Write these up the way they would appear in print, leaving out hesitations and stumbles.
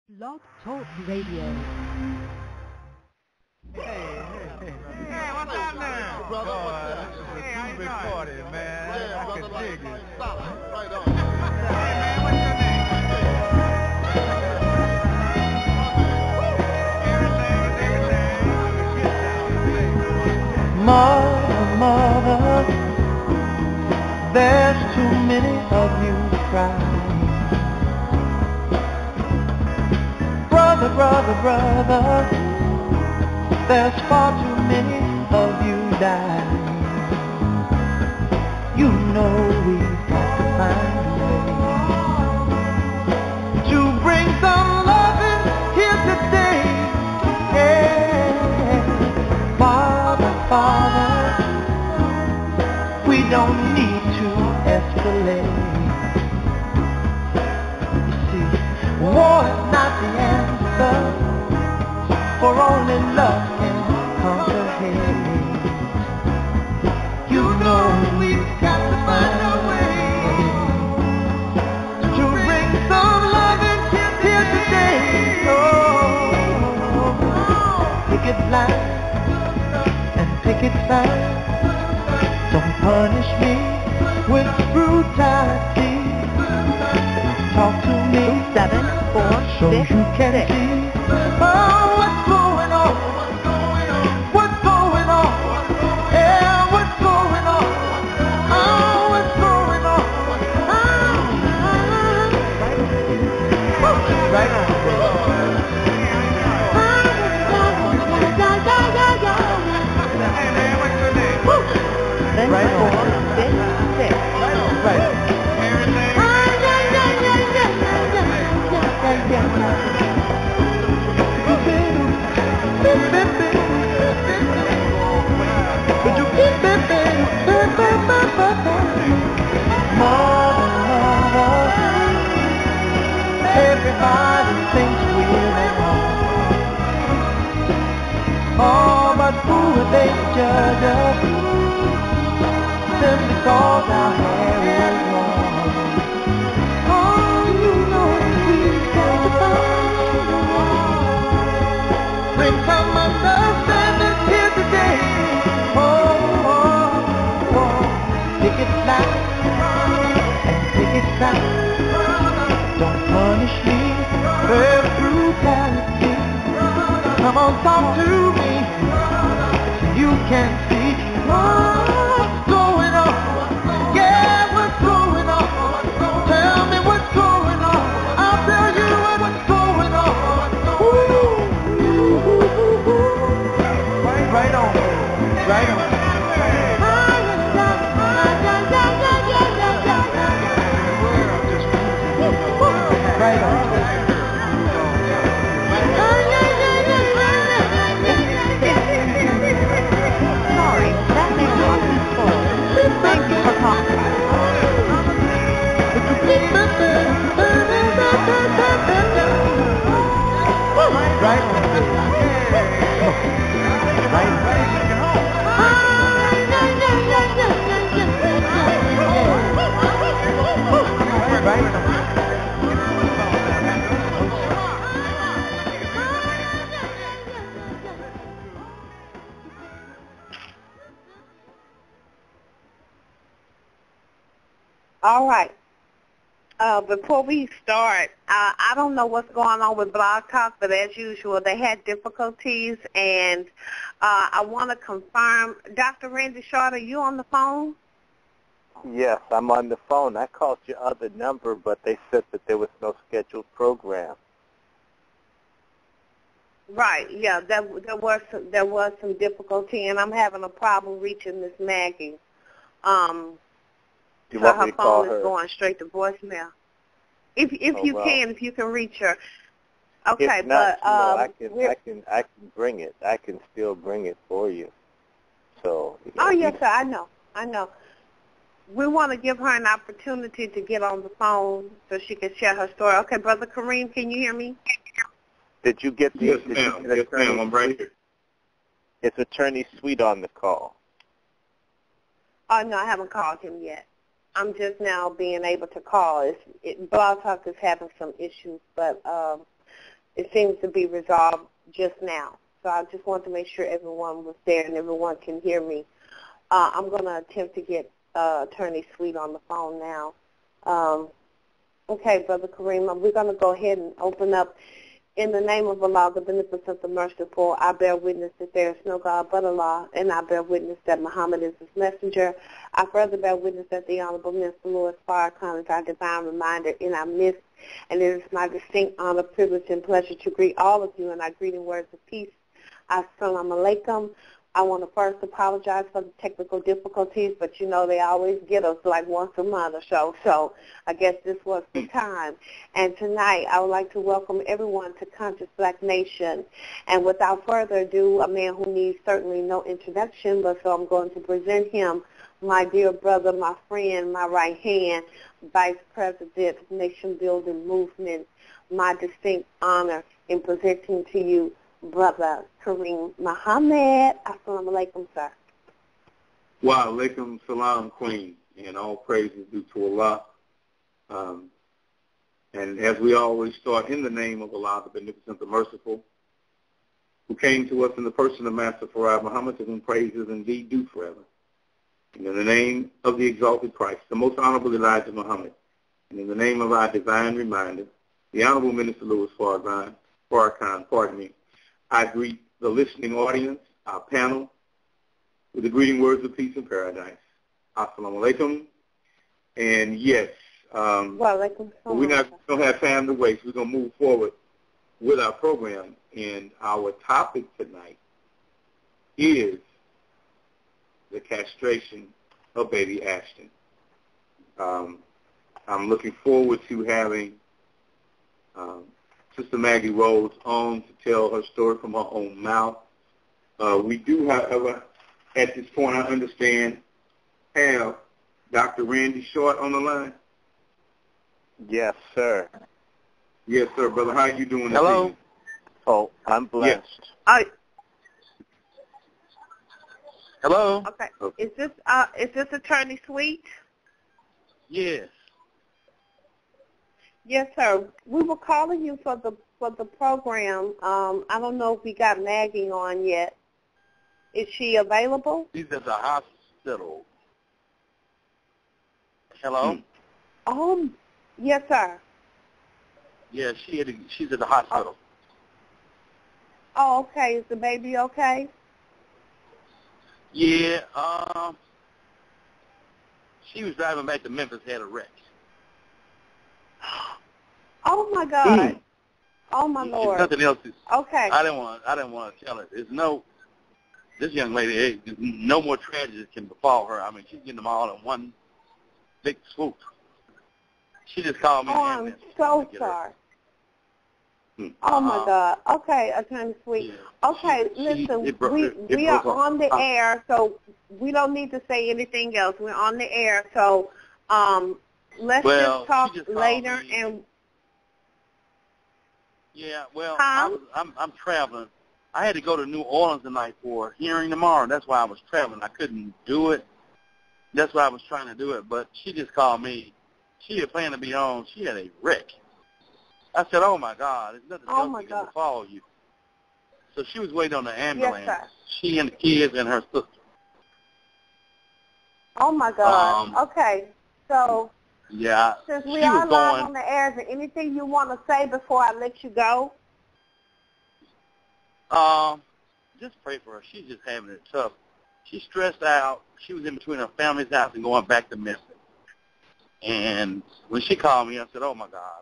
Blog Talk Radio. Hey, what's happening? Brother, what's Boy, that? this is a Hey, how you groovy doing? party, man. Yeah, I brother, can dig it. stop. Right on. Hey, man, what's your name? Everything. Get down, Mother, mother, there's too many of you crying. Brother, brother, brother, there's far too many of you dying. You know we've got to find a way to bring some loving here today. Yeah. Father, Father, we don't need to escalate. You see, war is not the answer, for only love can conquer hate. You know we've got to find a way to bring some loving here today. Oh, picket line and picket sign. Don't punish me with brutality. Talk to me 746 so you can see what's going on. What's going on? Yeah, what's going on? Oh, what's going on? Right on. Hey, man, what's your name? Right on. 746. Right on. Everything. Everybody thinks we're wrong. Oh, but who are they to judge us? Simply cause our hair is long. Oh, you know we've got to find a way. Bring some understanding here today. Oh, oh, oh. Pick it loud and pick it sound. Don't punish me with brutality. Come on, talk to me so you can see what's going on. Yeah, what's going on? Tell me what's going on. I'll tell you what's going on. Right on, right on. Right on. Sorry, that mailbox is full. Thank you for calling. Right on. Right on. All right. Before we start, I don't know what's going on with Blog Talk, but as usual, they had difficulties, and I want to confirm. Dr. Randy Short, are you on the phone? Yes, I'm on the phone. I called your other number, but they said that there was no scheduled program. Right. Yeah, there was some difficulty, and I'm having a problem reaching Miss Maggie. Do you So want me her to call phone her? is going straight to voicemail. If Oh, you well. if you can reach her. Okay, If not, but I can bring it. I can still bring it for you. So. Oh yes, sir. I know. We want to give her an opportunity to get on the phone so she can share her story. Okay, Brother Kareem, can you hear me? Did you get the? Yes, ma'am. Yes, ma'am. I'm right here. It's Attorney Sweet on the call. Oh no, I haven't called him yet. I'm just now being able to call. Blog Talk is having some issues, but it seems to be resolved just now. So I just want to make sure everyone was there and everyone can hear me. I'm going to attempt to get Attorney Sweet on the phone now. Okay, Brother Kareem, we're going to go ahead and open up. In the name of Allah, the Beneficent, the Merciful, I bear witness that there is no God but Allah, and I bear witness that Muhammad is his messenger. I further bear witness that the Honorable Minister Louis Farrakhan is our divine reminder in our midst, and it is my distinct honor, privilege, and pleasure to greet all of you in our greeting words of peace. Assalamu alaikum. I want to first apologize for the technical difficulties, but you know they always get us like once a month or so. So I guess this was the time. And tonight I would like to welcome everyone to Conscious Black Nation. And without further ado, a man who needs certainly no introduction, but so I'm going to present him, my dear brother, my friend, my right hand, Vice President of Nation Building Movement, my distinct honor in presenting to you Brother Kareem Muhammad. Assalamu alaikum, sir. Wa alaikum salam, Queen, and all praise is due to Allah. And as we always start, in the name of Allah, the Beneficent, the Merciful, who came to us in the person of Master Farad Muhammad, to whom praise is indeed due forever. And in the name of the exalted Christ, the most honorable Elijah Muhammad, and in the name of our divine reminder, the Honorable Minister Louis Farrakhan, I greet the listening audience, our panel, with the greeting words of peace and paradise. Assalamu alaikum. And yes, we don't have time to waste. We're going to move forward with our program. And our topic tonight is the castration of baby Ashton. I'm looking forward to having Sister Maggie Rhodes on to tell her story from her own mouth. We do, however, at this point, I understand, have Dr. Randy Short on the line. Yes, sir. Yes, sir, brother. How are you doing? Hello. Oh, I'm blessed. Yes. Hello. Okay. Is this Attorney Sweet? Yes. Yes, sir. We were calling you for the program. I don't know if we got Maggie on yet. Is she available? She's at the hospital. Hello? Yes, sir. Yeah, she's at the hospital. Oh, okay. Is the baby okay? Yeah, she was driving back to Memphis, had a wreck. Oh my God! Oh my Lord! Nothing else. Okay. I didn't want to tell her. This young lady, no more tragedies can befall her. I mean, she's getting them all in one big swoop. She just called me. Oh, I'm so sorry. Oh my God. Okay, Attorney Sweet. Yeah. Okay, listen, we are on the air, so we don't need to say anything else. We're on the air, so let's just talk later. And yeah, well, I'm traveling. I had to go to New Orleans tonight for a hearing tomorrow. That's why I was traveling. I couldn't do it. That's why I was trying to do it. But she just called me. She had planned to be on. She had a wreck. I said, oh, my God, there's nothing else that can befall you. So she was waiting on the ambulance. Yes, sir. She and the kids and her sister. Oh, my God. Okay. So yeah, since we are live on the air, is there anything you want to say before I let you go? Just pray for her. She's just having it tough. She's stressed out. She was in between her family's house and going back to Memphis. And when she called me, I said, oh, my God.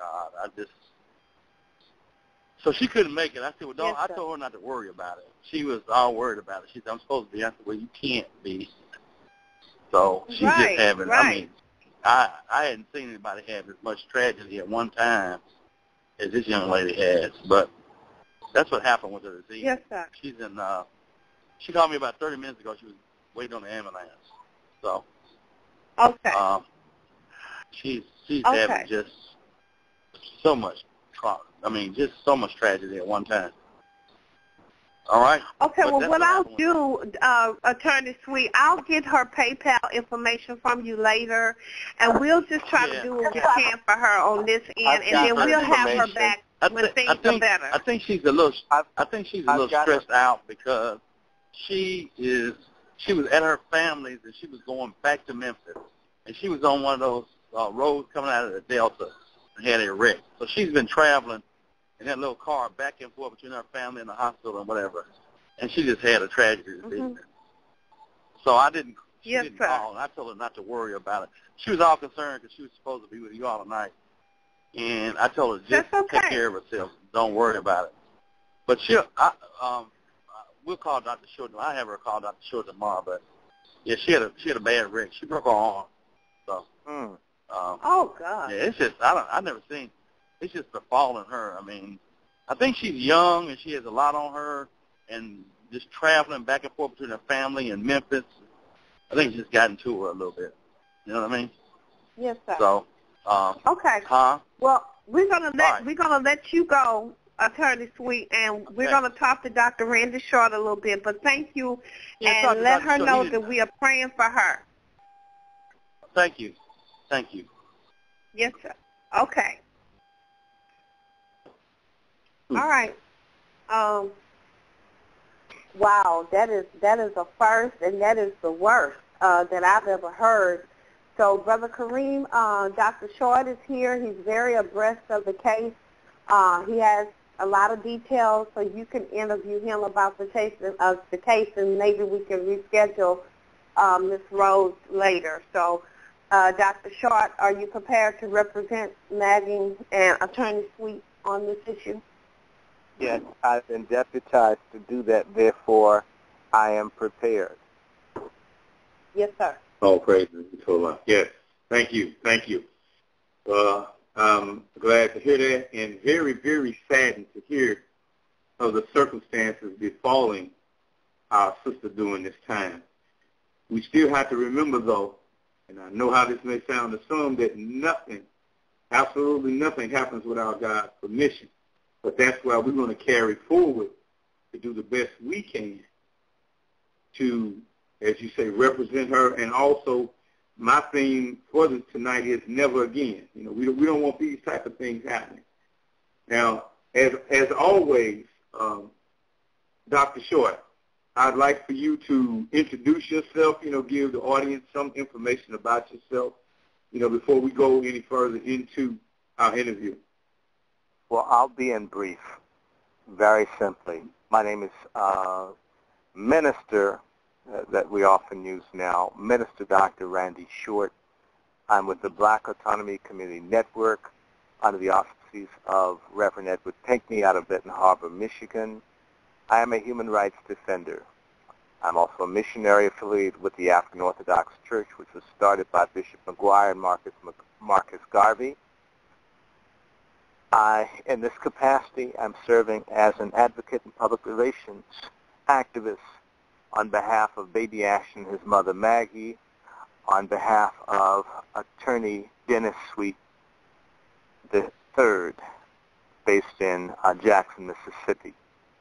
So she couldn't make it. I said, well, I told her not to worry about it. She was all worried about it. She said, I'm supposed to be. I said, well, you can't be. So she's just having, I mean, I hadn't seen anybody have as much tragedy at one time as this young lady has. But that's what happened with her disease. Yes, sir. She's in, she called me about 30 minutes ago. She was waiting on the ambulance. So. Okay. She's having just so much trauma. I mean, just so much tragedy at one time. All right? Okay, well, what I'll do, Attorney Sweet, I'll get her PayPal information from you later, and we'll just try to do what we can for her on this end, and then we'll have her back when things are better? I think she's a little stressed out because she was at her family's and she was going back to Memphis, and she was on one of those roads coming out of the Delta and had a wreck. So she's been traveling in that little car back and forth between her family and the hospital and whatever, and she just had a tragedy this evening. So she didn't call, and I told her not to worry about it. She was all concerned because she was supposed to be with you all tonight, and I told her just take care of herself. Don't worry about it. But we'll call Dr. Short. I have her call Dr. Short tomorrow, but yeah, she had a bad wreck. She broke her arm. So. Oh God. Yeah, it's just I've never seen. It's just befalling her. I mean, I think she's young and she has a lot on her, and just traveling back and forth between her family and Memphis. I think it's just gotten to her a little bit. You know what I mean? Yes, sir. So. Okay. Huh? Well, we're gonna let you go, Attorney Sweet, and we're gonna talk to Dr. Randy Short a little bit. But thank you, and let her know that we are praying for her. Thank you. Thank you. Yes, sir. Okay. All right. Wow, that is a first, and that is the worst that I've ever heard. So, Brother Kareem, Dr. Short is here. He's very abreast of the case. He has a lot of details, so you can interview him about the case, and maybe we can reschedule Ms. Rhodes later. So, Dr. Short, are you prepared to represent Maggie and Attorney Sweet on this issue? Yes, I've been deputized to do that. Therefore, I am prepared. Yes, sir. All praises to Allah. Yes, thank you. I'm glad to hear that, and very, very saddened to hear of the circumstances befalling our sister during this time. We still have to remember, though, and I know how this may sound to some, that nothing, absolutely nothing happens without God's permission. But that's why we're going to carry forward to do the best we can to, as you say, represent her. And also, my theme for this tonight is never again. You know, we don't want these type of things happening. Now, as always, Dr. Short, I'd like for you to introduce yourself, give the audience some information about yourself, before we go any further into our interview. Well, I'll be in brief, very simply. My name is Minister, that we often use now, Minister Dr. Randy Short. I'm with the Black Autonomy Community Network under the auspices of Reverend Edward Pinkney out of Benton Harbor, Michigan. I am a human rights defender. I'm also a missionary affiliated with the African Orthodox Church, which was started by Bishop McGuire and Marcus Garvey. In this capacity, I'm serving as an advocate and public relations activist on behalf of Baby Ashton and his mother Maggie, on behalf of Attorney Dennis Sweet III, based in Jackson, Mississippi.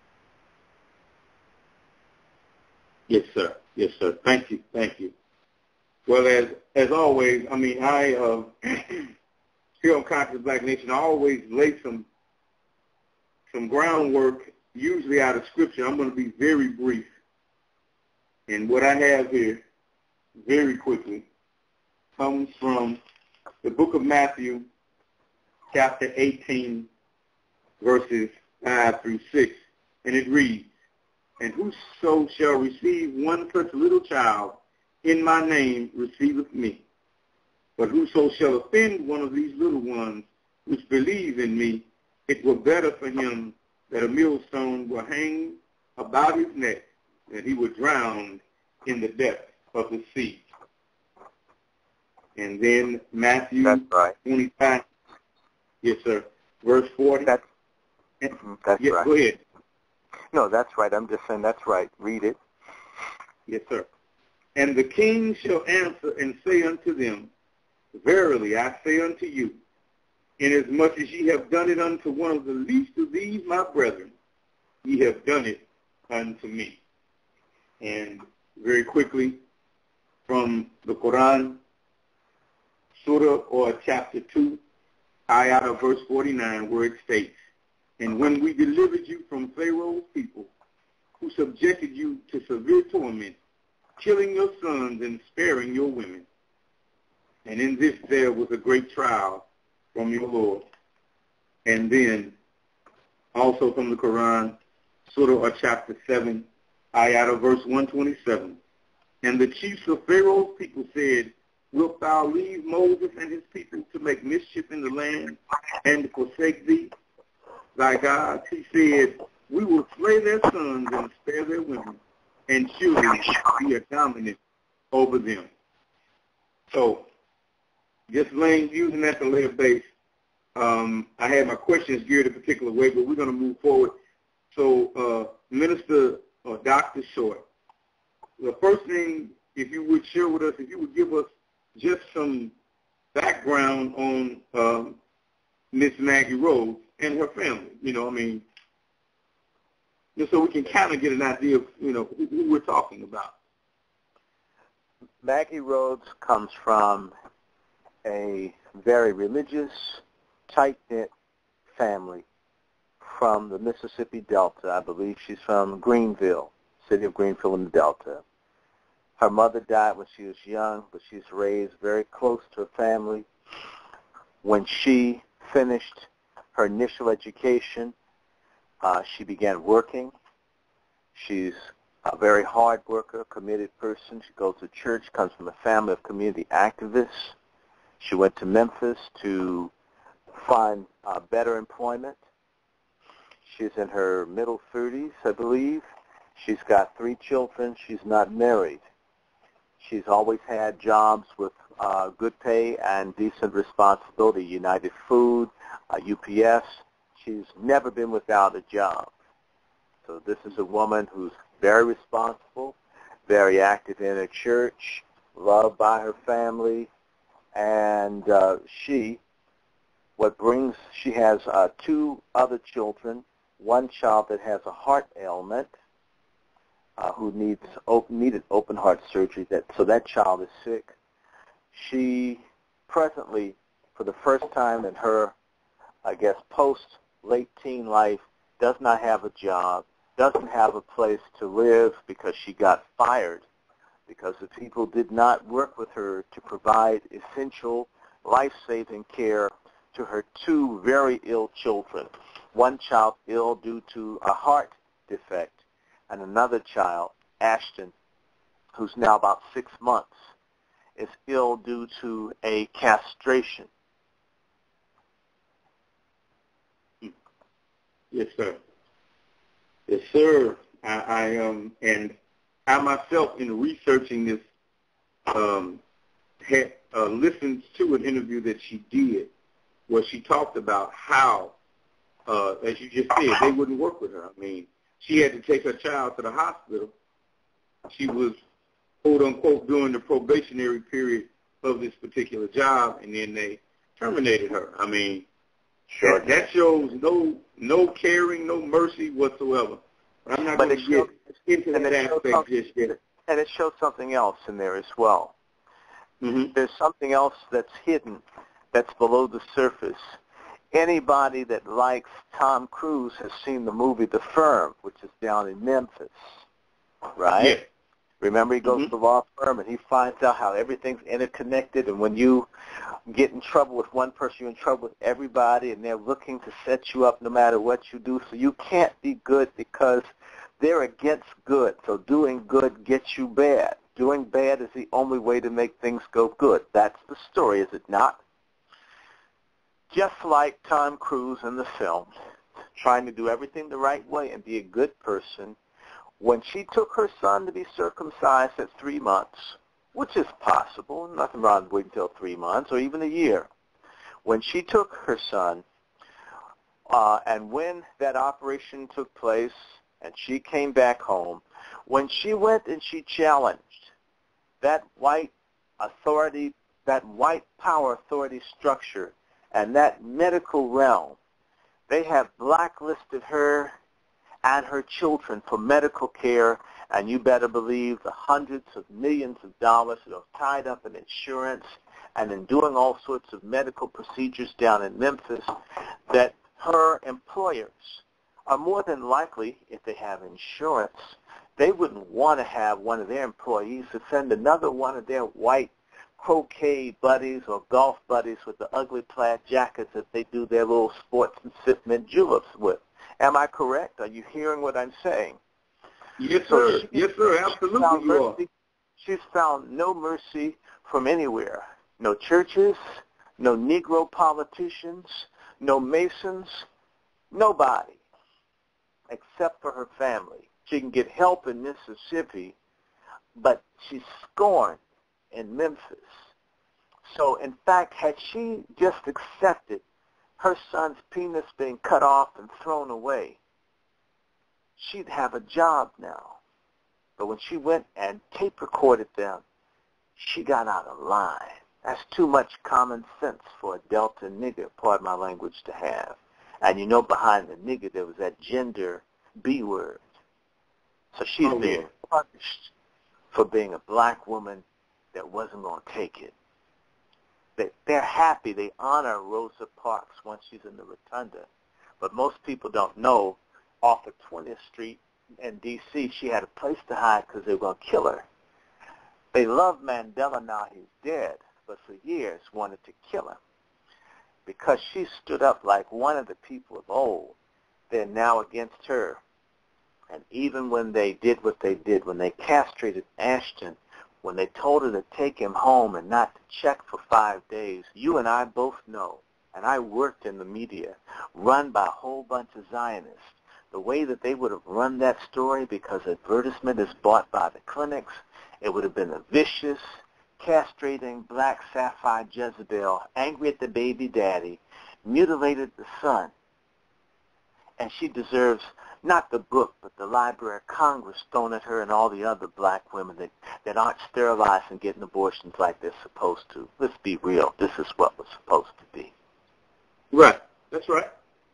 Yes, sir. Yes, sir. Thank you. Well, as always, I here on Conscious Black Nation, I always lay some groundwork, usually out of Scripture. I'm going to be very brief. And what I have here, very quickly, comes from the book of Matthew, chapter 18, verses 5 through 6. And it reads, "And whoso shall receive one such little child in my name receiveth me. But whoso shall offend one of these little ones which believe in me, it were better for him that a millstone were hanged about his neck, and he were drowned in the depth of the sea." And then Matthew 25. Yes, sir. Verse 40. That's yes, right. Go ahead. No, that's right. I'm just saying that's right. Read it. Yes, sir. "And the king shall answer and say unto them, Verily I say unto you, inasmuch as ye have done it unto one of the least of these my brethren, ye have done it unto me." And very quickly, from the Quran, Surah or chapter 2, ayat of verse 49, where it states, And when we delivered you from Pharaoh's people, who subjected you to severe torment, killing your sons and sparing your women. And in this there was a great trial from your Lord. And then also from the Quran, Surah chapter 7, ayat verse 127. And the chiefs of Pharaoh's people said, wilt thou leave Moses and his people to make mischief in the land and forsake thee, thy God? He said, we will slay their sons and spare their women, and surely be a dominant over them. So, just using that to lay a base, I had my questions geared a particular way, but we're going to move forward. So, Minister Dr. Short, the first thing, if you would share with us, if you would give us just some background on Miss Maggie Rhodes and her family, just so we can kind of get an idea of, who we're talking about. Maggie Rhodes comes from a very religious, tight-knit family from the Mississippi Delta. I believe she's from Greenville, city of Greenville in the Delta. Her mother died when she was young, but she's raised very close to her family. When she finished her initial education, she began working. She's a very hard worker, committed person. She goes to church, comes from a family of community activists. She went to Memphis to find better employment. She's in her middle 30s, I believe. She's got 3 children. She's not married. She's always had jobs with good pay and decent responsibility, United Food, UPS. She's never been without a job. So this is a woman who's very responsible, very active in her church, loved by her family, and she has 2 other children, one child that has a heart ailment, who needed open heart surgery, so that child is sick. She presently, for the first time in her, post-late teen life, does not have a job, doesn't have a place to live because she got fired because the people did not work with her to provide essential life-saving care to her 2 very ill children. One child ill due to a heart defect, and another child, Ashton, who's now about 6 months, is ill due to a castration. Yes, sir. Yes, sir. And I myself, in researching this, had listened to an interview that she did where she talked about how, as you just said, they wouldn't work with her. She had to take her child to the hospital. She was, quote, unquote, during the probationary period of this particular job, and then they terminated her. Sure. That shows no caring, no mercy whatsoever. But I'm not going to get into that aspect just yet. And it shows something else in there as well. Mm-hmm. There's something else that's hidden, that's below the surface. Anybody that likes Tom Cruise has seen the movie The Firm, which is down in Memphis, right? Yeah. Remember, he goes to the law firm, and he finds out how everything's interconnected, and when you get in trouble with one person, you're in trouble with everybody, and they're looking to set you up no matter what you do. So you can't be good because they're against good. So doing good gets you bad. Doing bad is the only way to make things go good. That's the story, is it not? Just like Tom Cruise in the film, trying to do everything the right way and be a good person, when she took her son to be circumcised at 3 months, which is possible, nothing wrong with waiting until 3 months or even a year, when she took her son, and when that operation took place and she came back home, when she went and she challenged that white authority, that white power authority structure and that medical realm, they have blacklisted her and her children for medical care, and you better believe the hundreds of millions of dollars that are tied up in insurance and in doing all sorts of medical procedures down in Memphis that her employers are more than likely, if they have insurance, they wouldn't want to have one of their employees to send another one of their white croquet buddies or golf buddies with the ugly plaid jackets that they do their little sports and sip mint juleps with. Am I correct? Are you hearing what I'm saying? Yes, sir. Yes, sir. Absolutely, you are. She's found no mercy from anywhere. No churches, no Negro politicians, no Masons, nobody except for her family. She can get help in Mississippi, but she's scorned in Memphis. So, in fact, had she just accepted her son's penis being cut off and thrown away, she'd have a job now. But when she went and tape recorded them, she got out of line. That's too much common sense for a Delta nigger, pardon my language, to have. And you know behind the nigger there was that gender B word. So she's being punished for being a black woman that wasn't going to take it. They're happy. They honor Rosa Parks once she's in the rotunda. But most people don't know off of 20th Street in D.C. she had a place to hide because they were going to kill her. They love Mandela now he's dead, but for years wanted to kill him. Because she stood up like one of the people of old, they're now against her. And even when they did what they did, when they castrated Ashton, when they told her to take him home and not to check for 5 days, you and I both know, and I worked in the media, run by a whole bunch of Zionists, the way that they would have run that story, because advertisement is bought by the clinics, it would have been a vicious, castrating black sapphire Jezebel, angry at the baby daddy, mutilated the son. And she deserves not the book, but the Library of Congress thrown at her and all the other black women that aren't sterilized and getting abortions like they're supposed to. Let's be real. This is what was supposed to be. Right. That's right.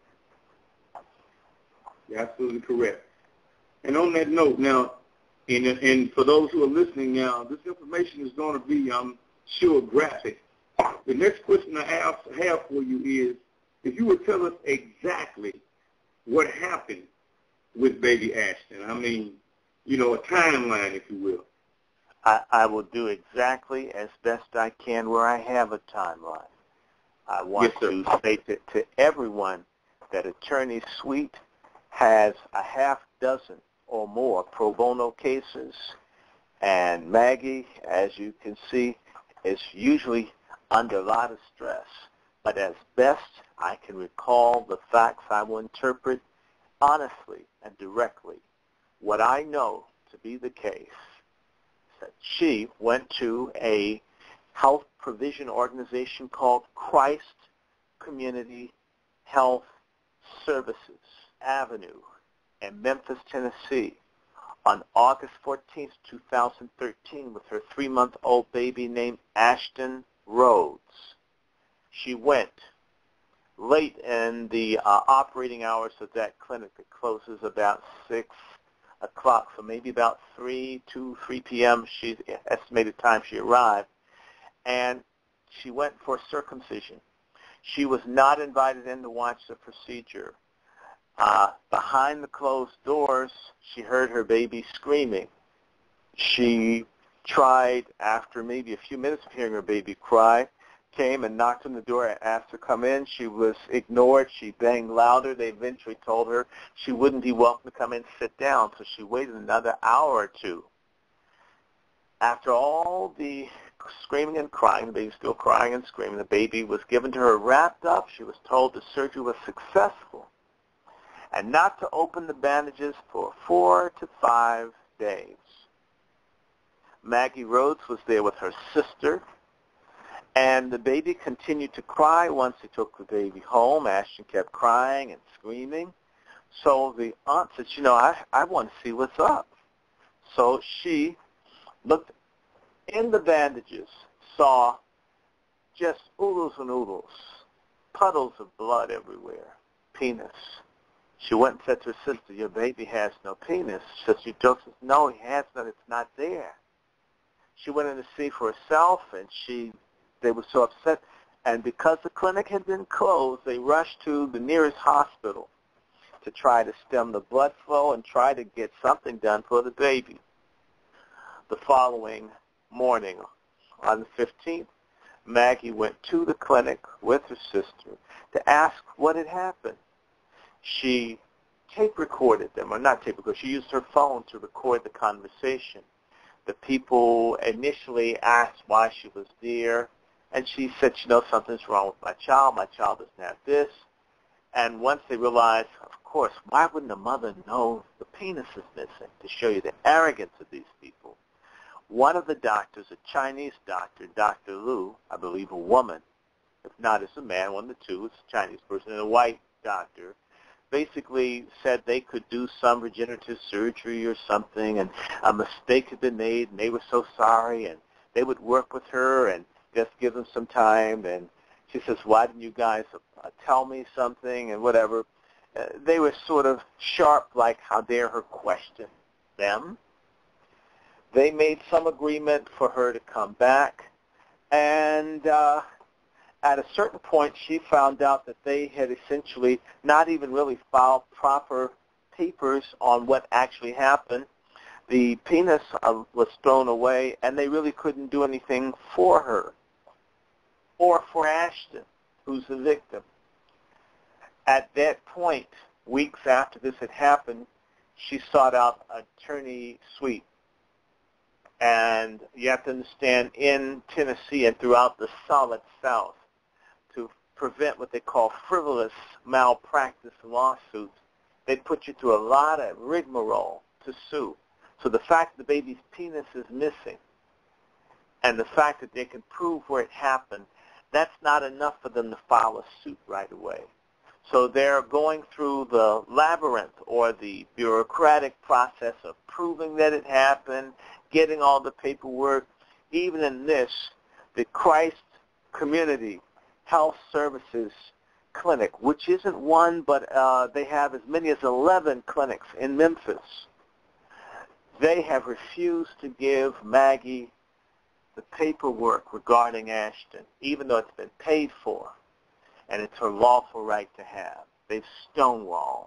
You're absolutely correct. And on that note, now, and for those who are listening now, this information is going to be, I'm sure, graphic. The next question I have for you is, if you would tell us exactly what happened with baby Ashton. I mean, a timeline, if you will. I will do exactly as best I can where I have a timeline. I want to say to everyone that Attorney Sweet has a half dozen or more pro bono cases, and Maggie, as you can see, is usually under a lot of stress. But as best I can recall the facts, I will interpret honestly and directly what I know to be the case, that she went to a health provision organization called Christ Community Health Services Avenue in Memphis, Tennessee on August 14th, 2013 with her 3-month-old baby named Ashton Rhodes. She went late in the operating hours of that clinic. It closes about 6 o'clock, so maybe about 3 p.m. She's estimated time she arrived. And she went for circumcision. She was not invited in to watch the procedure. Behind the closed doors, she heard her baby screaming. She tried, after maybe a few minutes of hearing her baby cry, came and knocked on the door and asked her to come in. She was ignored. She banged louder. They eventually told her she wouldn't be welcome to come in and sit down, so she waited another hour or two. After all the screaming and crying, the baby was still crying and screaming, the baby was given to her wrapped up. She was told the surgery was successful and not to open the bandages for 4 to 5 days. Maggie Rhodes was there with her sister, and the baby continued to cry. Once they took the baby home, Ashton kept crying and screaming. So the aunt said, I want to see what's up. So she looked in the bandages, saw just oodles and oodles, puddles of blood everywhere, penis. She went and said to her sister, your baby has no penis. Sister Joseph, no, he has none. It's not there. She went in to see for herself, and they were so upset. And because the clinic had been closed, they rushed to the nearest hospital to try to stem the blood flow and try to get something done for the baby. The following morning, on the 15th, Maggie went to the clinic with her sister to ask what had happened. She tape recorded them, or not tape recorded, she used her phone to record the conversation. The people initially asked why she was there, and she said, something's wrong with my child doesn't have this. And once they realized, of course, why wouldn't a mother know the penis is missing, to show you the arrogance of these people? One of the doctors, a Chinese doctor, Dr. Liu, I believe a woman, if not it's a man, one of the two, it's a Chinese person, and a white doctor, basically said they could do some regenerative surgery or something, and a mistake had been made, and they were so sorry, and they would work with her and just give them some time. And she says, why didn't you guys tell me something and whatever? They were sort of sharp, like how dare her question them. They made some agreement for her to come back, and at a certain point, she found out that they had essentially not even really filed proper papers on what actually happened. The penis was thrown away, and they really couldn't do anything for her or for Ashton, who's the victim. At that point, weeks after this had happened, she sought out Attorney Sweet. And you have to understand, in Tennessee and throughout the Solid South, to prevent what they call frivolous malpractice lawsuits, they put you through a lot of rigmarole to sue. So the fact that the baby's penis is missing and the fact that they can prove where it happened, that's not enough for them to file a suit right away. So they're going through the labyrinth or the bureaucratic process of proving that it happened, getting all the paperwork. Even in this, the Christ Community Health Services Clinic, which isn't one, but they have as many as 11 clinics in Memphis, they have refused to give Maggie the paperwork regarding Ashton, even though it's been paid for, and it's her lawful right to have. They've stonewalled.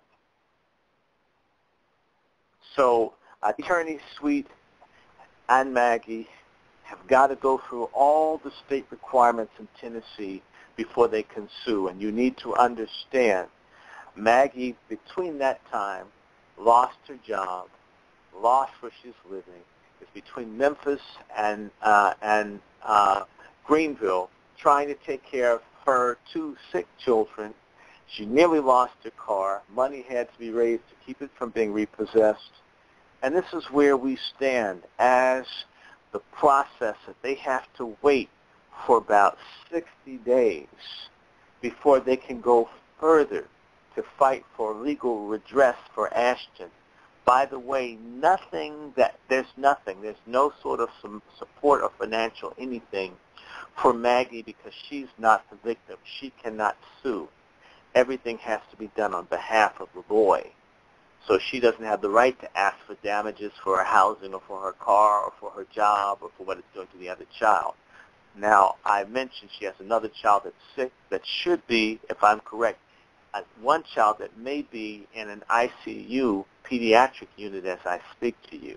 So Attorney Sweet and Maggie have got to go through all the state requirements in Tennessee before they can sue. And you need to understand, Maggie, between that time, lost her job, lost where she's living, is between Memphis and Greenville, trying to take care of her two sick children. She nearly lost her car. Money had to be raised to keep it from being repossessed. And this is where we stand as the process that they have to wait for about 60 days before they can go further to fight for legal redress for Ashton. By the way, there's no sort of some support or financial anything for Maggie because she's not the victim. She cannot sue. Everything has to be done on behalf of the boy. So she doesn't have the right to ask for damages for her housing or for her car or for her job or for what it's doing to the other child. Now, I mentioned she has another child that's sick that should be, if I'm correct, one child that may be in an ICU pediatric unit as I speak to you.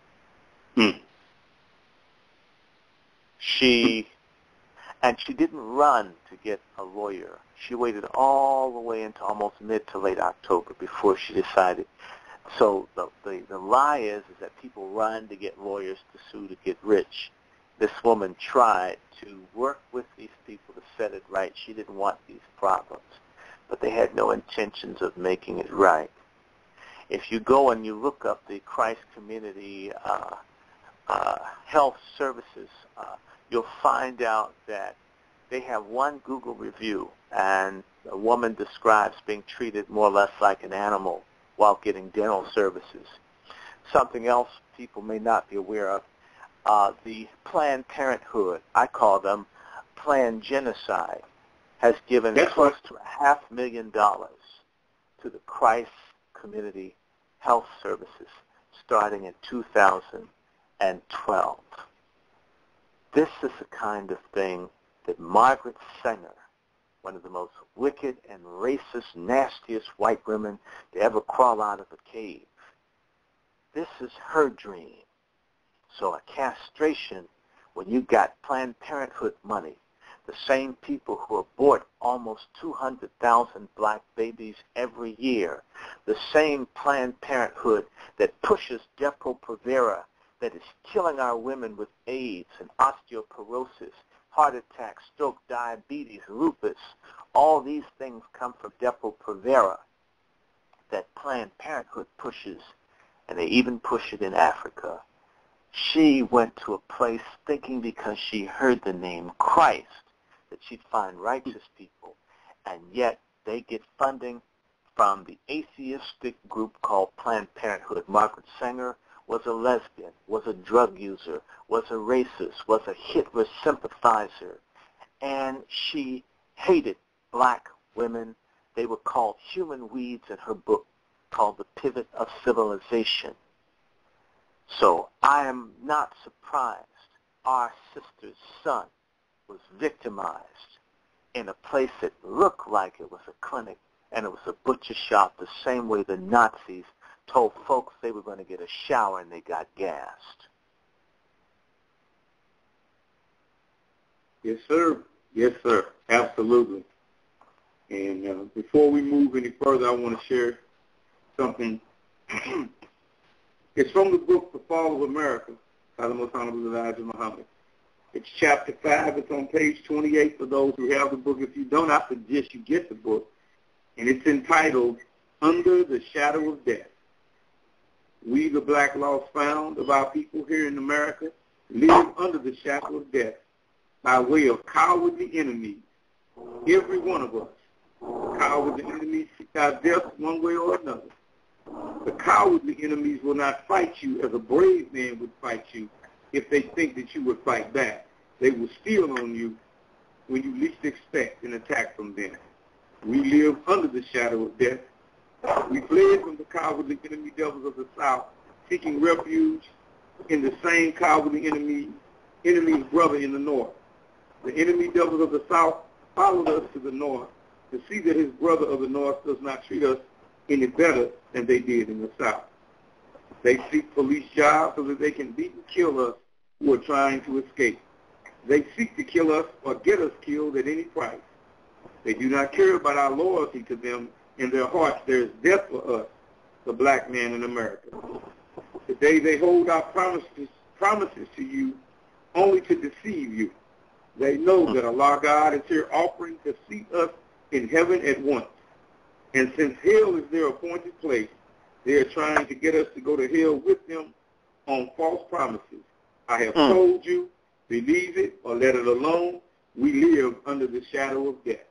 She didn't run to get a lawyer. She waited all the way into almost mid to late October before she decided. So the lie is that people run to get lawyers to sue to get rich. This woman tried to work with these people to set it right. She didn't want these problems, but they had no intentions of making it right. If you go and you look up the Christ Community Health Services, you'll find out that they have one Google review, and a woman describes being treated more or less like an animal while getting dental services. Something else people may not be aware of, the Planned Parenthood, I call them Planned Genocide, has given close to $500,000 to the Christ Community Health Services starting in 2012. This is the kind of thing that Margaret Sanger one of the most wicked and racist, nastiest white women to ever crawl out of a cave. This is her dream. So a castration, when you got Planned Parenthood money, the same people who abort almost 200,000 black babies every year, the same Planned Parenthood that pushes Depo-Provera, that is killing our women with AIDS and osteoporosis, heart attack, stroke, diabetes, lupus, all these things come from Depo-Provera that Planned Parenthood pushes, and they even push it in Africa. She went to a place thinking because she heard the name Christ that she'd find righteous people, and yet they get funding from the atheistic group called Planned Parenthood. Margaret Sanger was a lesbian, was a drug user, was a racist, was a Hitler sympathizer, and she hated black women. They were called human weeds in her book called The Pivot of Civilization. So I am not surprised our sister's son was victimized in a place that looked like it was a clinic and it was a butcher shop, the same way the Nazis told folks they were going to get a shower and they got gassed. Yes, sir. Yes, sir. Absolutely. And before we move any further, I want to share something. It's from the book, The Fall of America, by the Most Honorable Elijah Muhammad. It's chapter 5. It's on page 28 for those who have the book. If you don't, I suggest you get the book. And it's entitled, Under the Shadow of Death. We, the black lost found of our people here in America, live under the shadow of death by way of cowardly enemies. Every one of us, cowardly enemies seek our death one way or another. The cowardly enemies will not fight you as a brave man would fight you if they think that you would fight back. They will steal on you when you least expect an attack from them. We live under the shadow of death. We fled from the cowardly enemy devils of the South, seeking refuge in the same cowardly enemy's brother in the North. The enemy devils of the South followed us to the North to see that his brother of the North does not treat us any better than they did in the South. They seek police jobs so that they can beat and kill us who are trying to escape. They seek to kill us or get us killed at any price. They do not care about our loyalty to them. In their hearts there is death for us, the black man in America. Today they hold out promises to you only to deceive you. They know that Allah God is here offering to seat us in heaven at once. And since hell is their appointed place, they are trying to get us to go to hell with them on false promises. I have told you, believe it or let it alone. We live under the shadow of death.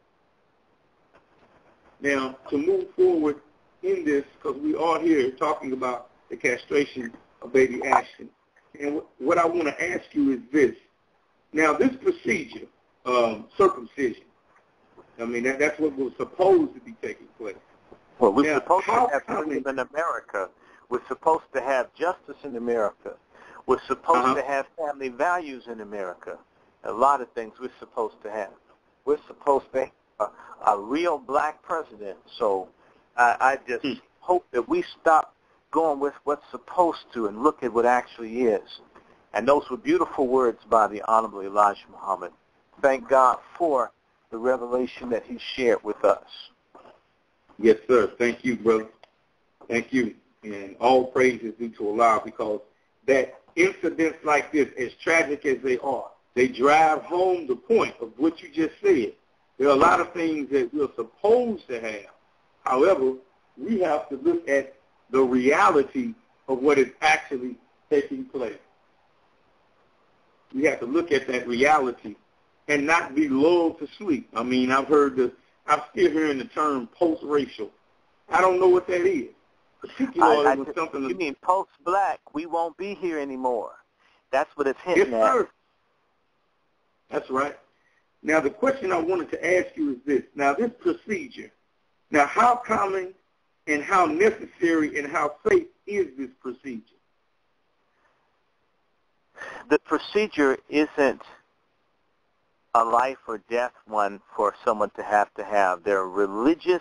Now, to move forward in this, because we are here talking about the castration of baby Ashton, and what I want to ask you is this. Now, this procedure, circumcision, I mean, that's what was supposed to be taking place. Well, we're supposed to have freedom in America. We're supposed to have justice in America. We're supposed to have family values in America. A lot of things we're supposed to have. We're supposed to have a real black president. So I just hope that we stop going with what's supposed to and look at what actually is. And those were beautiful words by the Honorable Elijah Muhammad. Thank God for the revelation that he shared with us. Yes, sir. Thank you, brother. Thank you. And all praise is due to Allah, because that incidents like this, as tragic as they are, they drive home the point of what you just said. There are a lot of things that we're supposed to have. However, we have to look at the reality of what is actually taking place. We have to look at that reality and not be lulled to sleep. I mean, I'm still hearing the term post-racial. I don't know what that is. Particularly when something. You mean post-black? We won't be here anymore. That's what it's hinting at. Yes, sir. That's right. Now, the question I wanted to ask you is this. Now, this procedure, now how common and how necessary and how safe is this procedure? The procedure isn't a life or death one for someone to have. There are religious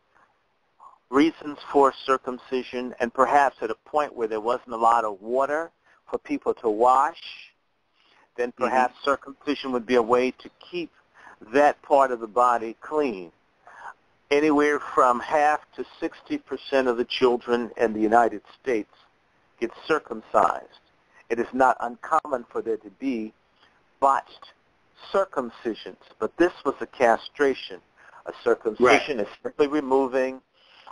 reasons for circumcision, and perhaps at a point where there wasn't a lot of water for people to wash, then perhaps circumcision would be a way to keep that part of the body clean. Anywhere from half to 60% of the children in the United States get circumcised. It is not uncommon for there to be botched circumcisions, but this was a castration. A circumcision is simply removing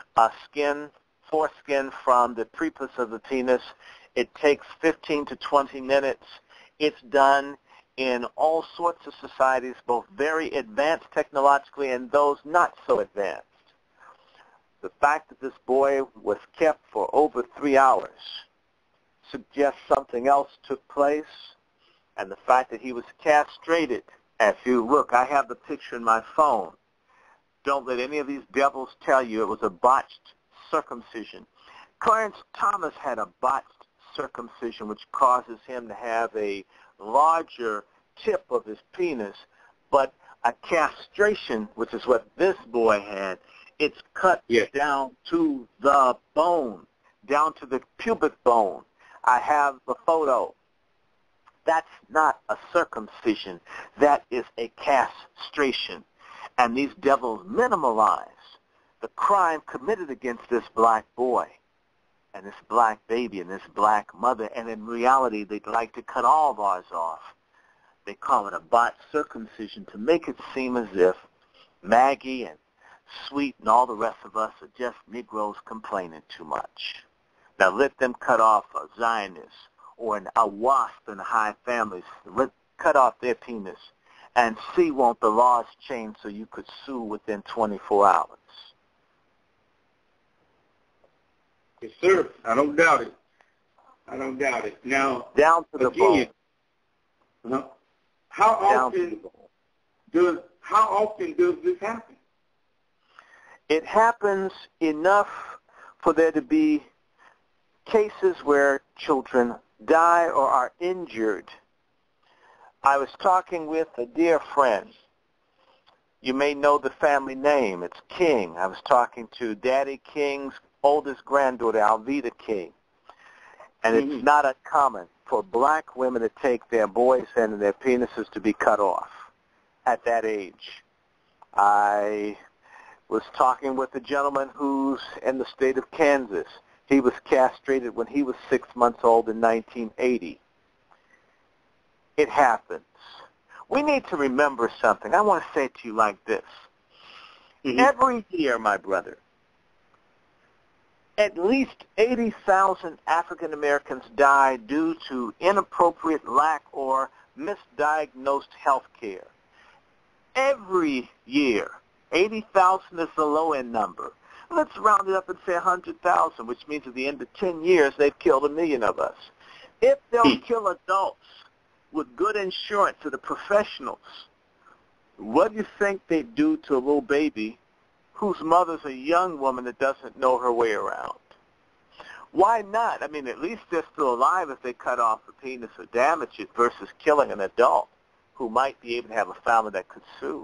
foreskin from the prepuce of the penis. It takes 15 to 20 minutes. It's done in all sorts of societies, both very advanced technologically and those not so advanced. The fact that this boy was kept for over 3 hours suggests something else took place, and the fact that he was castrated. If you look, I have the picture in my phone. Don't let any of these devils tell you it was a botched circumcision. Clarence Thomas had a botched circumcision, which causes him to have a larger tip of his penis, but a castration, which is what this boy had, it's cut down to the bone, down to the pubic bone. I have the photo. That's not a circumcision. That is a castration. And these devils minimalize the crime committed against this black boy and this black baby and this black mother. And in reality, they'd like to cut all of ours off. They call it a botched circumcision to make it seem as if Maggie and Sweet and all the rest of us are just Negroes complaining too much. Now let them cut off a Zionist or a WASP in the high families. Cut off their penis and see won't the laws change so you could sue within 24 hours. Yes, sir. I don't doubt it. I don't doubt it. Now, down to the bone. How often does this happen? It happens enough for there to be cases where children die or are injured. I was talking with a dear friend. You may know the family name. It's King. I was talking to Daddy King's oldest granddaughter, Alveda King. And it's not uncommon for black women to take their boys and their penises to be cut off at that age. I was talking with a gentleman who's in the state of Kansas. He was castrated when he was 6 months old in 1980. It happens. We need to remember something. I want to say it to you like this. Every year, my brother, at least 80,000 African Americans die due to inappropriate lack or misdiagnosed health care. Every year. 80,000 is the low-end number. Let's round it up and say 100,000, which means at the end of 10 years, they've killed 1 million of us. If they'll kill adults with good insurance to the professionals, what do you think they do to a little baby whose mother's a young woman that doesn't know her way around? Why not? I mean, at least they're still alive if they cut off the penis or damage it versus killing an adult who might be able to have a family that could sue.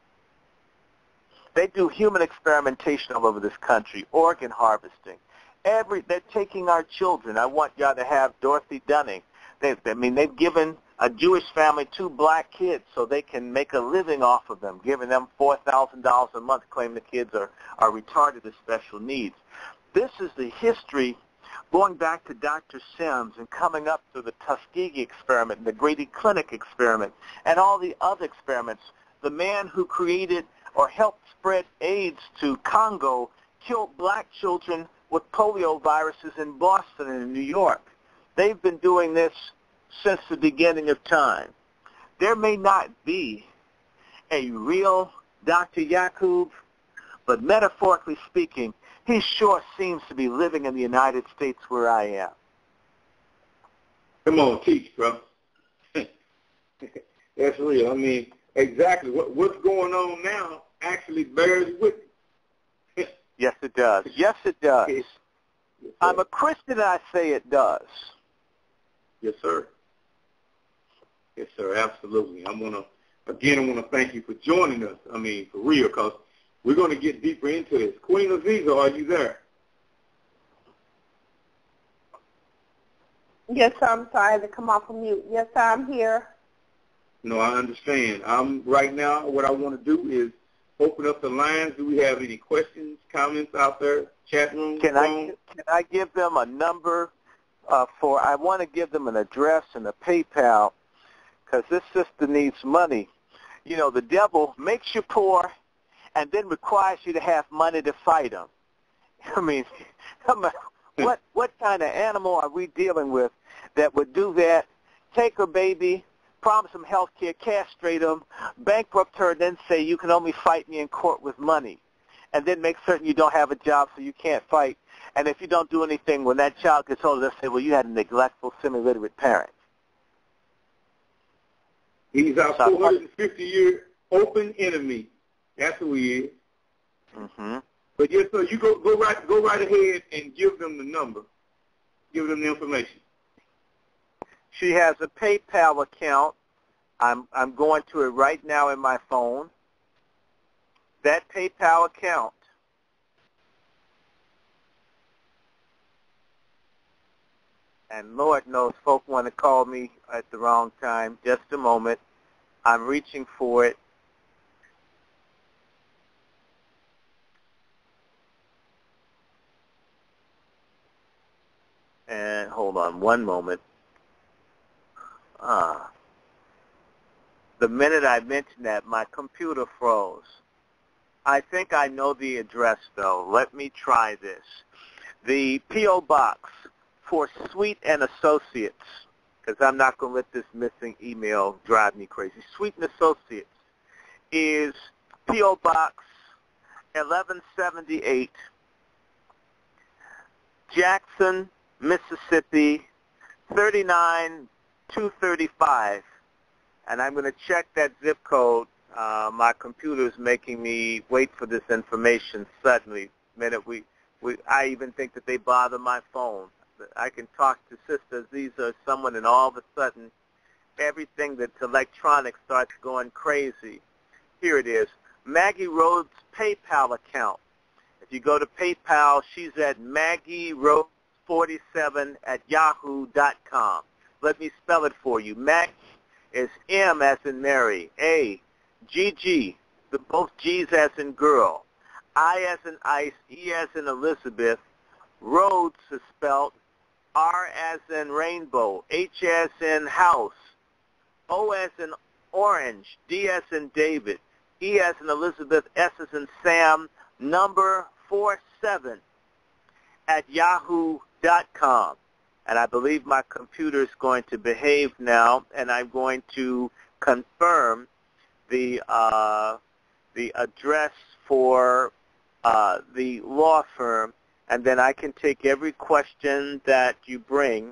They do human experimentation all over this country, organ harvesting. They're taking our children. I want y'all to have Dorothy Dunning. They've given a Jewish family 2 black kids so they can make a living off of them, giving them $4,000 a month, claiming the kids are retarded with special needs. This is the history going back to Dr. Sims and coming up through the Tuskegee experiment and the Grady Clinic experiment and all the other experiments. The man who created or helped spread AIDS to Congo killed black children with polio viruses in Boston and in New York. They've been doing this since the beginning of time. There may not be a real Dr. Yakub, but metaphorically speaking, he sure seems to be living in the United States where I am. Come on, teach, bro. That's real. I mean, exactly. What's going on now actually bears witness. Yes, it does. Yes, it does. Yes, I'm a Christian and I say it does. Yes, sir. Yes, sir. Absolutely. I'm again, I want to thank you for joining us. I mean, for real, because we're going to get deeper into this. Queen Aziza, are you there? Yes, sir. I'm sorry. I had to come off of mute. Yes, sir. I'm here. No, I understand. Right now, what I want to do is open up the lines. Do we have any questions, comments out there? Chat room? Can I give them a number I want to give them an address and a PayPal, because this sister needs money. You know, the devil makes you poor and then requires you to have money to fight him. I mean, what kind of animal are we dealing with that would do that, take her baby, promise him health care, castrate him, bankrupt her, then say you can only fight me in court with money, and then make certain you don't have a job so you can't fight. And if you don't do anything, when that child gets older, they'll say, well, you had a neglectful, semi-literate parent. He's our 450-year open enemy. That's who he is. Mm-hmm. But yes, sir, you go right ahead and give them the number. Give them the information. She has a PayPal account. I'm going to it right now in my phone. That PayPal account and Lord knows folk want to call me at the wrong time. Just a moment. I'm reaching for it. And hold on one moment. The minute I mentioned that, my computer froze. I think I know the address, though. Let me try this. The P.O. Box for Sweet and Associates, because I'm not going to let this missing email drive me crazy. Sweet and Associates is P.O. Box 1178, Jackson, Mississippi, 39235. And I'm going to check that zip code. My computer is making me wait for this information suddenly. I even think that they bother my phone. I can talk to Sister Aziza or someone, and all of a sudden, everything that's electronic starts going crazy. Here it is. Maggie Rhodes' PayPal account. If you go to PayPal, she's at MaggieRhodes47@yahoo.com. Let me spell it for you. Maggie is M as in Mary, A, G, G, both G's as in girl, I as in ice, E as in Elizabeth, Rhodes is spelled R as in rainbow, H as in house, O as in orange, D as in David, E as in Elizabeth, S as in Sam, number 47@yahoo.com. And I believe my computer is going to behave now, and I'm going to confirm the address for the law firm, and then I can take every question that you bring.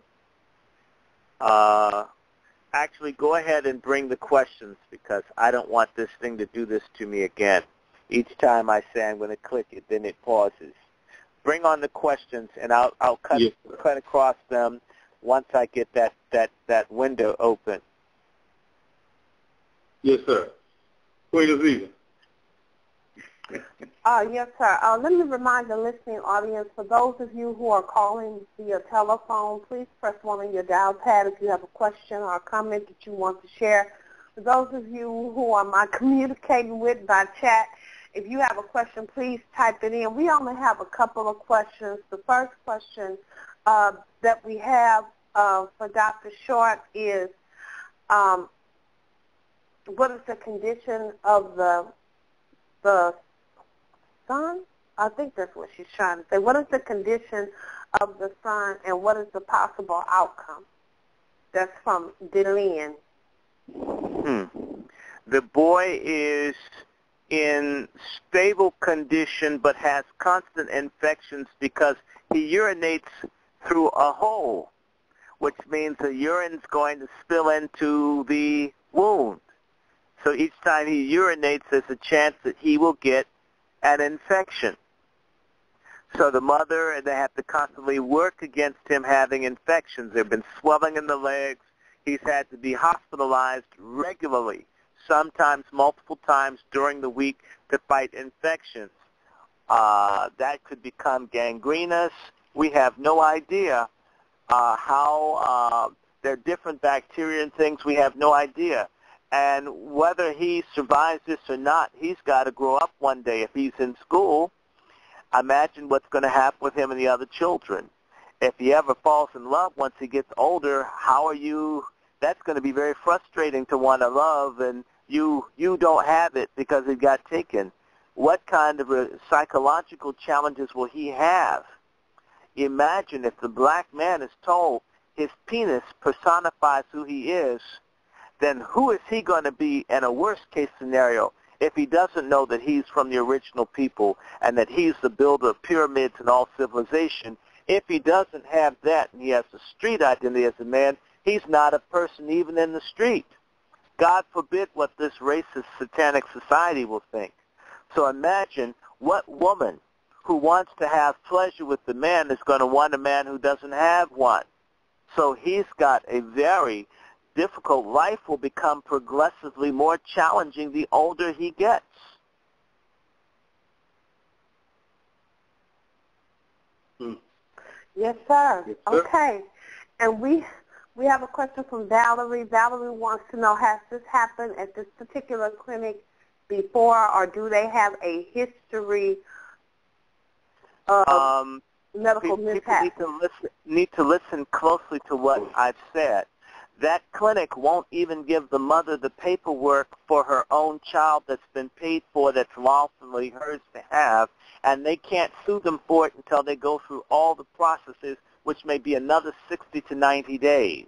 Actually, go ahead and bring the questions, because I don't want this thing to do this to me again. Each time I say I'm going to click it, then it pauses. Bring on the questions, and I'll cut across them once I get that window open. Yes, sir. Queen Aziza. Yes, sir. Let me remind the listening audience, for those of you who are calling via telephone, please press 1 on your dial pad if you have a question or a comment that you want to share. For those of you who are communicating with by chat, if you have a question, please type it in. We only have a couple of questions. The first question that we have for Dr. Short is, what is the condition of the son? I think that's what she's trying to say. What is the condition of the son, and what is the possible outcome? That's from Delene. The boy is in stable condition but has constant infections because he urinates through a hole, which means the urine's going to spill into the wound. So each time he urinates, there's a chance that he will get an infection. So the mother, and they have to constantly work against him having infections. There have been swelling in the legs. He's had to be hospitalized regularly. sometimes multiple times during the week to fight infections. That could become gangrenous. We have no idea how there are different bacteria and things. We have no idea. And whether he survives this or not, he's got to grow up one day. If he's in school, imagine what's going to happen with him and the other children. If he ever falls in love once he gets older, how are you? That's going to be very frustrating to want to love, and you don't have it because it got taken. What kind of psychological challenges will he have? Imagine if the black man is told his penis personifies who he is, then who is he going to be in a worst-case scenario if he doesn't know that he's from the original people and that he's the builder of pyramids and all civilization? If he doesn't have that and he has a street identity as a man, he's not a person even in the street. God forbid what this racist satanic society will think. So imagine what woman who wants to have pleasure with the man is going to want a man who doesn't have one. So he's got a very difficult life, will become progressively more challenging the older he gets. Yes, sir. Yes, sir. Okay. And we have a question from Valerie. Valerie wants to know, has this happened at this particular clinic before, or do they have a history of medical mishaps? People need to listen closely to what I've said. That clinic won't even give the mother the paperwork for her own child that's been paid for, that's lawfully hers to have, and they can't sue them for it until they go through all the processes, which may be another 60 to 90 days.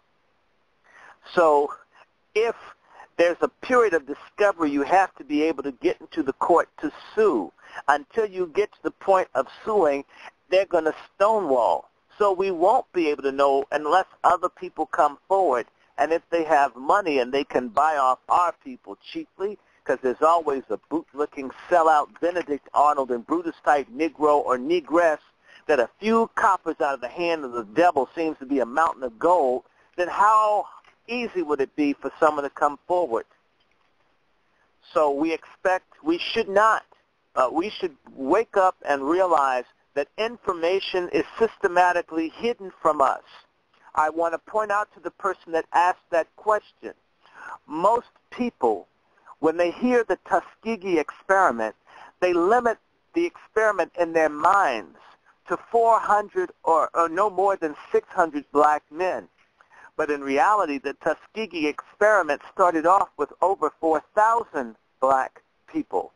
So if there's a period of discovery, you have to be able to get into the court to sue. Until you get to the point of suing, they're going to stonewall. So we won't be able to know unless other people come forward. And if they have money and they can buy off our people cheaply, because there's always a boot-looking sellout Benedict Arnold and Brutus-type Negro or Negress that a few coppers out of the hand of the devil seems to be a mountain of gold, then how easy would it be for someone to come forward? So we should wake up and realize that information is systematically hidden from us. I want to point out to the person that asked that question. Most people, when they hear the Tuskegee experiment, they limit the experiment in their minds to 400 or no more than 600 black men. But in reality, the Tuskegee experiment started off with over 4,000 black people.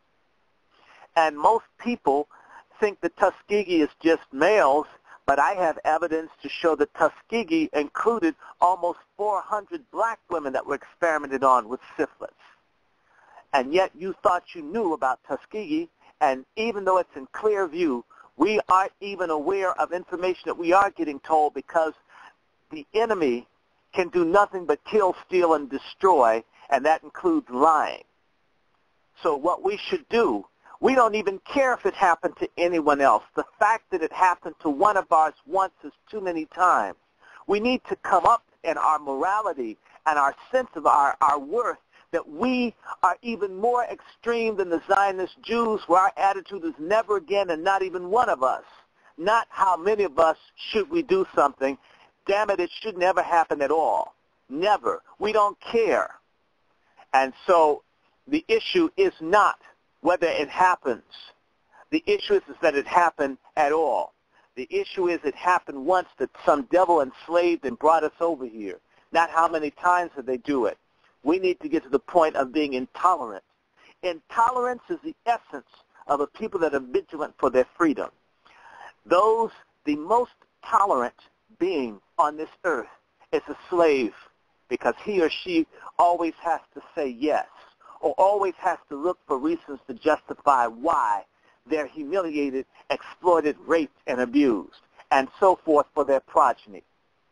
And most people think that Tuskegee is just males, but I have evidence to show that Tuskegee included almost 400 black women that were experimented on with syphilis. And yet you thought you knew about Tuskegee, and even though it's in clear view, we aren't even aware of information that we are getting told, because the enemy can do nothing but kill, steal, and destroy, and that includes lying. So what we should do, we don't even care if it happened to anyone else. The fact that it happened to one of ours once is too many times. We need to come up in our morality and our sense of our worth, that we are even more extreme than the Zionist Jews, where our attitude is never again and not even one of us. Not how many of us should we do something. Damn it, it should never happen at all. Never. We don't care. And so the issue is not whether it happens. The issue is that it happened at all. The issue is it happened once, that some devil enslaved and brought us over here. Not how many times did they do it. We need to get to the point of being intolerant. Intolerance is the essence of a people that are vigilant for their freedom. The most tolerant being on this earth is a slave, because he or she always has to say yes, or always has to look for reasons to justify why they're humiliated, exploited, raped, and abused, and so forth for their progeny.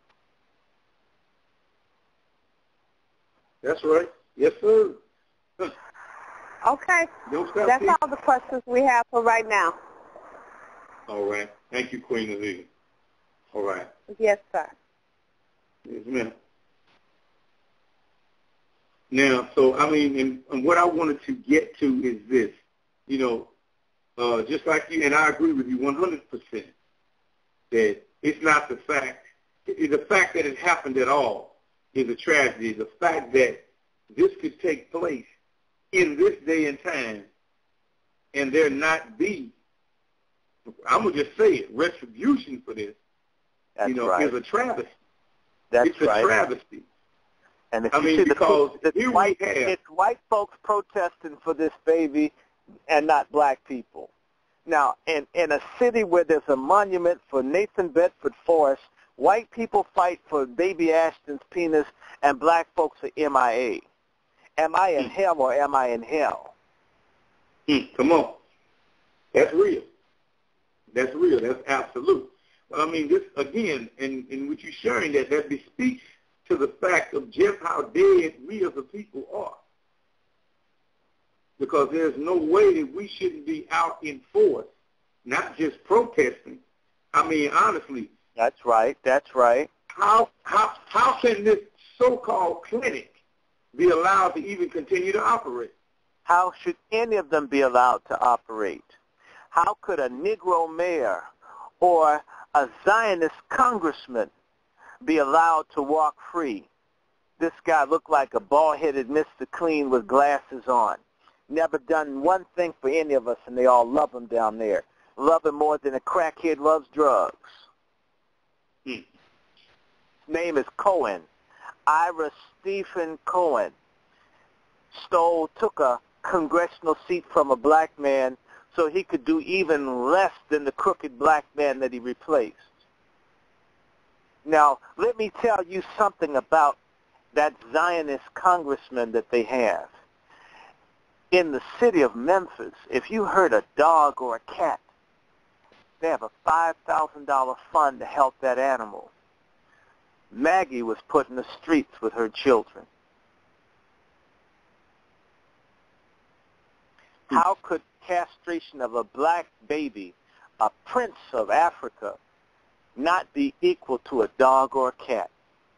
That's right. Yes, sir. Okay. That's all the questions we have for right now. All right. Thank you, Queen Aziza. All right. Yes, sir. Yes, ma'am. Now, so, I mean, and what I wanted to get to is this, just like you, and I agree with you 100%, that it's not the fact that it happened at all is a tragedy. The fact that this could take place in this day and time and there not be, I'm going to just say it, retribution for this, That's right. is a travesty. That's it's right. a travesty. And if I you mean, see because it's white folks protesting for this baby and not black people. Now, in a city where there's a monument for Nathan Bedford Forrest, white people fight for baby Ashton's penis and black folks are MIA. Am I in hell or am I in hell? Come on. That's real. That's real. That's absolute. But I mean, this, again, in which you're sharing that bespeaks to the fact of just how dead we as a people are. Because there's no way that we shouldn't be out in force, not just protesting. I mean, honestly. That's right. That's right. How can this so-called clinic be allowed to even continue to operate? How should any of them be allowed to operate? How could a Negro mayor or a Zionist congressman be allowed to walk free? This guy looked like a bald-headed Mr. Clean with glasses on. Never done one thing for any of us, and they all love him down there. Love him more than a crackhead loves drugs. His name is Cohen. Ira Stephen Cohen took a congressional seat from a black man so he could do even less than the crooked black man that he replaced. Now, let me tell you something about that Zionist congressman that they have. In the city of Memphis, if you hurt a dog or a cat, they have a $5,000 fund to help that animal. Maggie was put in the streets with her children. How could castration of a black baby, a prince of Africa, not be equal to a dog or a cat?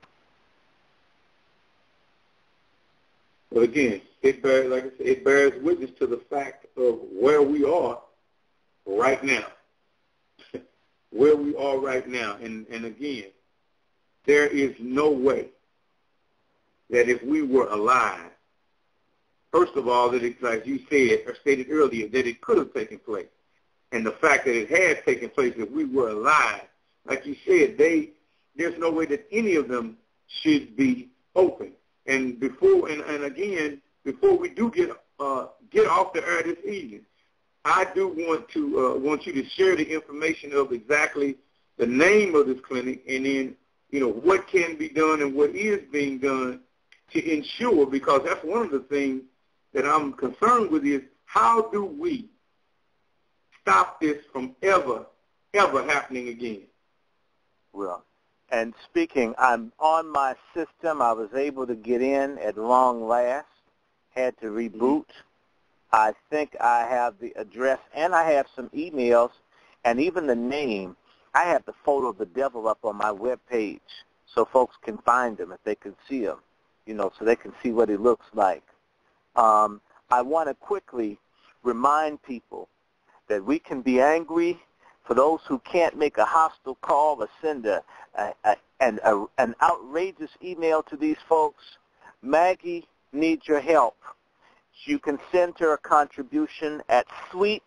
But again, it bears, like I said, it bears witness to the fact of where we are right now. Where we are right now. And again, there is no way that if we were alive, first of all, that it, like you said or stated earlier, that it could have taken place. And the fact that it had taken place, if we were alive, like you said, there's no way that any of them should be open. And before again, before we do get off the air this evening, I do want you to share the information of exactly the name of this clinic, and then what can be done and what is being done to ensure, because that's one of the things that I'm concerned with is how do we stop this from ever happening again? Well, and speaking, I'm on my system. I was able to get in at long last. Had to reboot. I think I have the address, and I have some emails, and even the name. I have the photo of the devil up on my web page so folks can find him if they can see him, so they can see what he looks like. I want to quickly remind people that we can be angry. For those who can't make a hostile call or send an outrageous email to these folks, Maggie needs your help. You can send her a contribution at Sweet,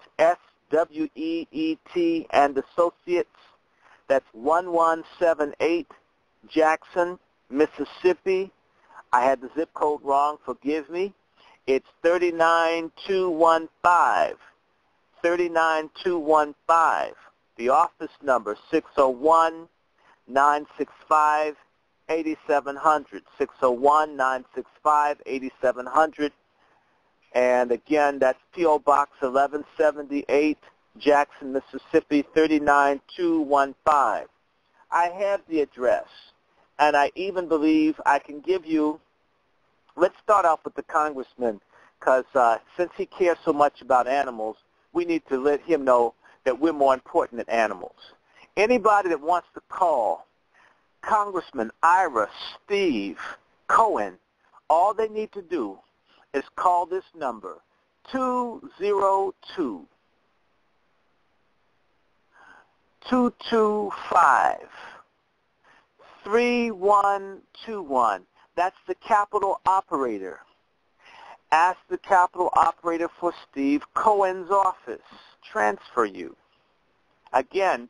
SWEET and Associates. That's 1178 Jackson, Mississippi. I had the zip code wrong. Forgive me. It's 39215. 39215. The office number, 601-965-8700. 601-965-8700. And again, that's P.O. Box 1178, Jackson, Mississippi, 39215. I have the address, and I even believe I can give you, let's start off with the congressman, because since he cares so much about animals, we need to let him know that we're more important than animals. Anybody that wants to call Congressman Ira Steve Cohen all they need to do is call this number, 202-225-3121. That's the capital operator. Ask the capital operator for Steve Cohen's office. Transfer you. Again,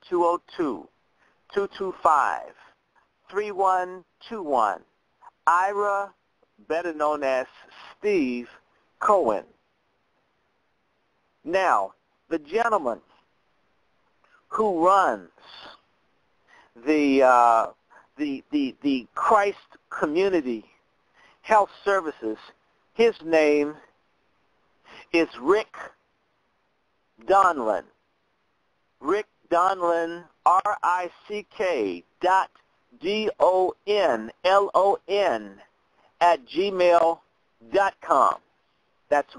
202-225-3121. Ira, better known as Steve Cohen. Now, the gentleman who runs the Christ Community Health Services, his name is Rick Donlon. Rick Donlon, RICK.DONLON @gmail.com. That's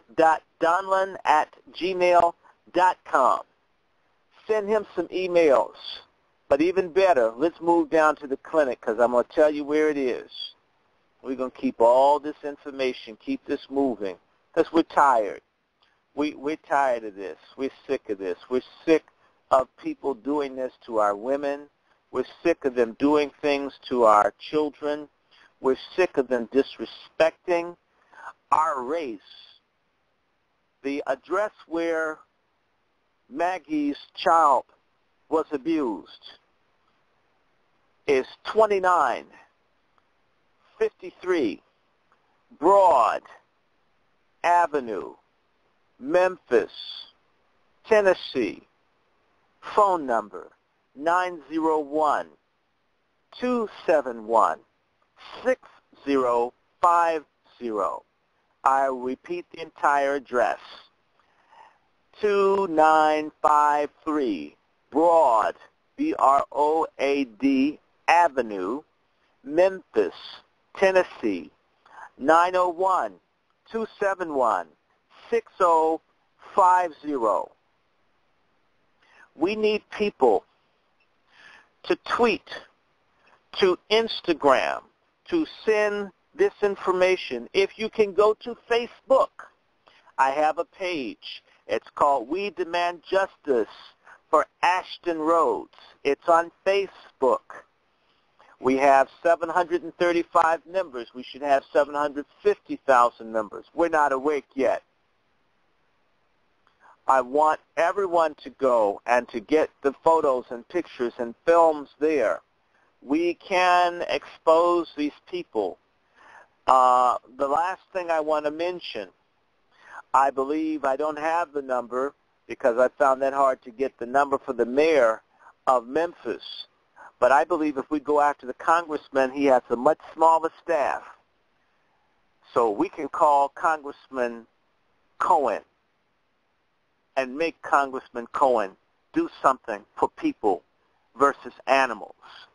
rick.donlon@gmail.com. Send him some emails. But even better, let's move down to the clinic because I'm going to tell you where it is. We're going to keep all this information, keep this moving because we're tired. We're tired of this. We're sick of this. We're sick of people doing this to our women. We're sick of them doing things to our children. We're sick of them disrespecting our race. The address where Maggie's child was abused is 2953 Broad Avenue, Memphis, Tennessee. Phone number 901-271-6050. I'll repeat the entire address. 2953 Broad, B-R-O-A-D, Avenue, Memphis, Tennessee, 901-271-6050. We need people to tweet, to Instagram, to send this information. If you can go to Facebook, I have a page. It's called We Demand Justice for Ashton Rhodes. It's on Facebook. We have 735 members. We should have 750,000 members. We're not awake yet. I want everyone to go and to get the photos and pictures and films there. We can expose these people. The last thing I want to mention, I believe I don't have the number because I found that hard to get the number for the mayor of Memphis. But I believe if we go after the congressman, he has a much smaller staff. So we can call Congressman Cohen and make Congressman Cohen do something for people versus animals.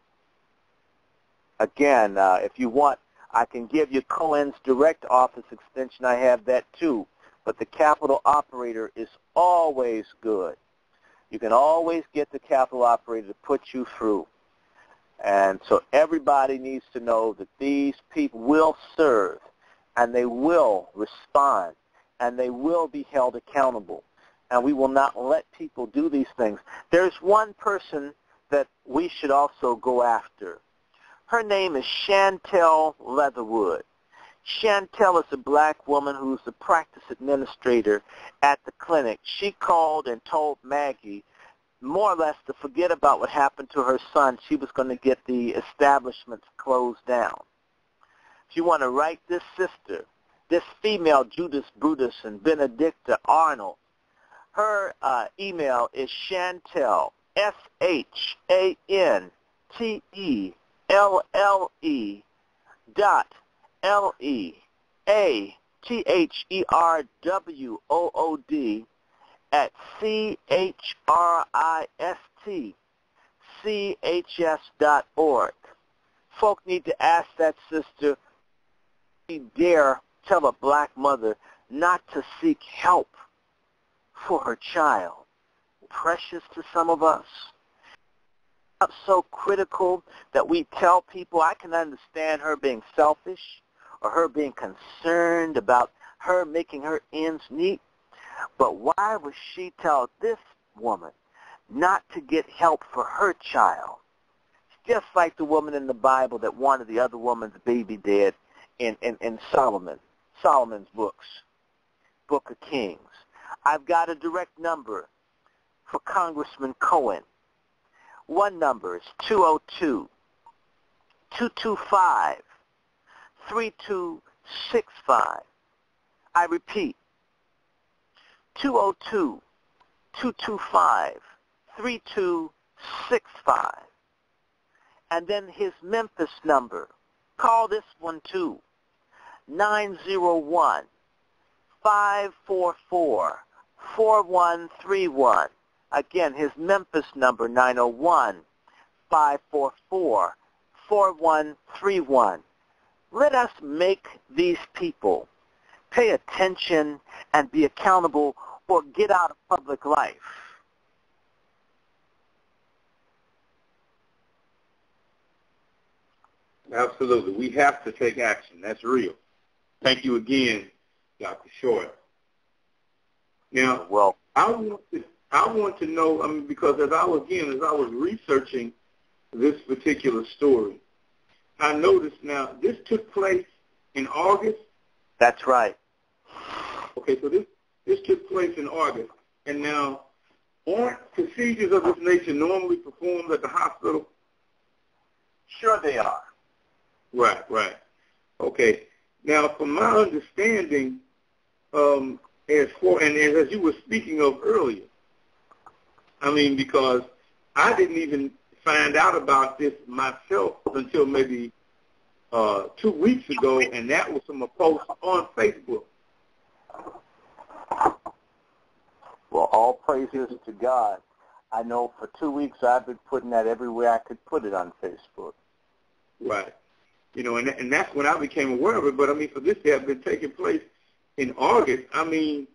Again, if you want, I can give you Cohen's direct office extension. I have that too. But the capital operator is always good. You can always get the capital operator to put you through. And so everybody needs to know that these people will serve, and they will respond, and they will be held accountable. And we will not let people do these things. There's one person that we should also go after. Her name is Chantel Leatherwood. Chantel is a black woman who's the practice administrator at the clinic. She called and told Maggie more or less to forget about what happened to her son. She was going to get the establishments closed down. If you want to write this sister, this female Judas Brutus and Benedicta Arnold, her email is Chantel, SHANTELLE dot LEATHERWOOD at CHRISTCHS.org. Folk need to ask that sister, she dare tell a black mother not to seek help for her child. Precious to some of us. So critical that we tell people, I can understand her being selfish or her being concerned about her making her ends meet. But why would she tell this woman not to get help for her child? Just like the woman in the Bible that wanted the other woman's baby dead in Solomon's books, Book of Kings. I've got a direct number for Congressman Cohen. One number is 202-225-3265. I repeat, 202-225-3265. And then his Memphis number. Call this one too. 901-544-4131. Again, his Memphis number, 901-544-4131. Let us make these people pay attention and be accountable or get out of public life. Absolutely. We have to take action. That's real. Thank you again, Dr. Short. Now, well, I want to know, because as I was researching this particular story, I noticed now this took place in August. That's right. Okay, so this took place in August. And now, aren't procedures of this nature normally performed at the hospital? Sure they are. Right. Okay. Now, from my understanding, as you were speaking of earlier, because I didn't even find out about this myself until maybe 2 weeks ago, and that was from a post on Facebook. Well, all praises to God. I know for 2 weeks I've been putting that everywhere I could put it on Facebook. Right. And that's when I became aware of it. But, for this to have been taking place in August, where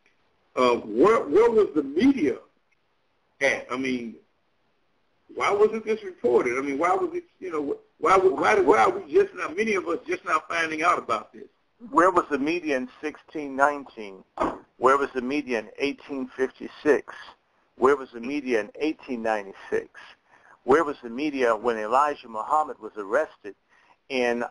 was the media at? Why wasn't this reported? Why was it, why are we just now, many of us just now finding out about this? Where was the media in 1619? Where was the media in 1856? Where was the media in 1896? Where was the media when Elijah Muhammad was arrested in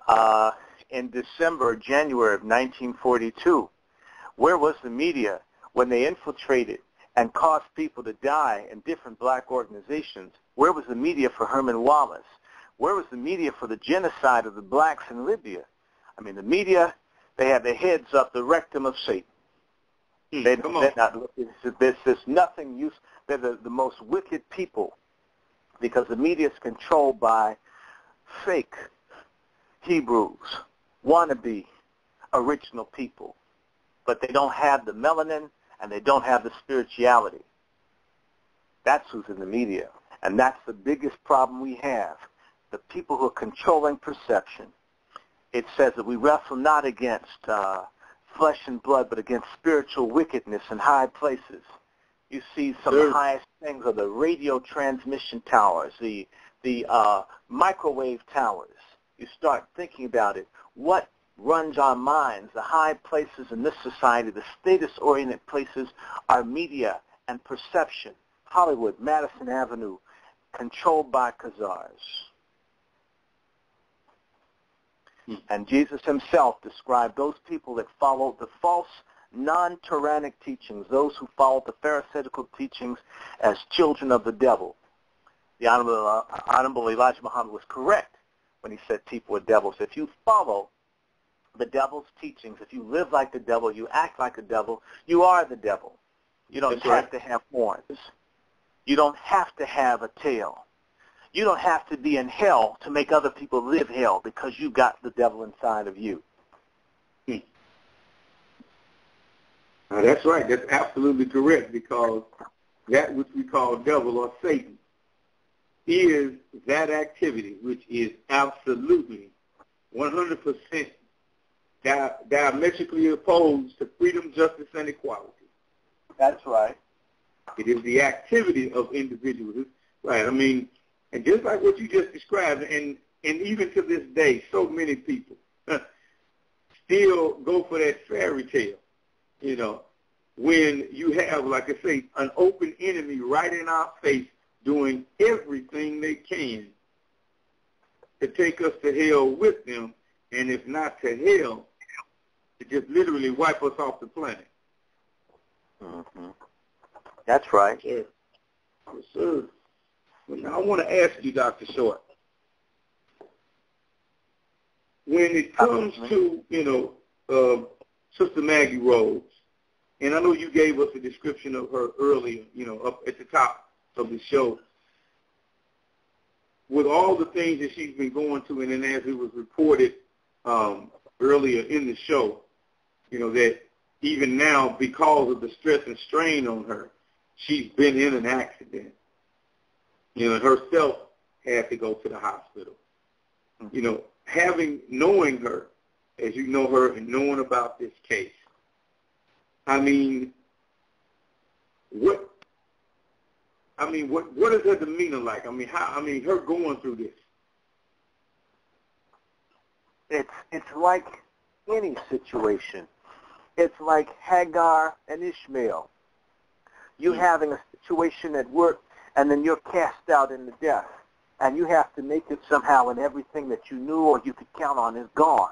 January of 1942? Where was the media when they infiltrated and caused people to die in different black organizations? Where was the media for Herman Wallace? Where was the media for the genocide of the blacks in Libya? The media, they have their heads up the rectum of Satan. They're not looking. There's nothing use. They're the most wicked people because the media is controlled by fake Hebrews, wannabe original people. But they don't have the melanin and they don't have the spirituality. That's who's in the media. And that's the biggest problem we have. The people who are controlling perception. It says that we wrestle not against flesh and blood, but against spiritual wickedness in high places. You see some of the highest things are the radio transmission towers, the microwave towers. You start thinking about it. What runs our minds? The high places in this society, the status-oriented places, are media and perception. Hollywood, Madison Avenue, controlled by Khazars. And Jesus himself described those people that followed the false, non-tyrannic teachings, those who followed the Pharisaical teachings, as children of the devil. The Honorable Elijah Muhammad was correct when he said people were devils. If you follow the devil's teachings, if you live like the devil, you act like a devil, you are the devil. You don't have to have horns. You don't have to have a tail. You don't have to be in hell to make other people live hell because you got the devil inside of you. That's right. That's absolutely correct, because that which we call devil or Satan is that activity which is absolutely 100% diametrically opposed to freedom, justice, and equality. That's right. It is the activity of individuals. Right. And just like what you just described, and even to this day, so many people still go for that fairy tale, you know, when you have, like I say, an open enemy right in our face doing everything they can to take us to hell with them, and if not to hell, to just literally wipe us off the planet. Mm-hmm. That's right. Yes, sir. Yes, sir. Well, now I want to ask you, Dr. Short, when it comes to, you know, Sister Maggie Rhodes, and I know you gave us a description of her earlier, you know, up at the top of the show, with all the things that she's been going through, and then as it was reported earlier in the show, you know, that even now, because of the stress and strain on her, she's been in an accident. You know, and herself had to go to the hospital. You know, knowing her, as you know her, and knowing about this case, I mean, what is her demeanor like? I mean, her going through this. It's like any situation. It's like Hagar and Ishmael. You having a situation at work, and then you're cast out into death, and you have to make it somehow, and everything that you knew or you could count on is gone.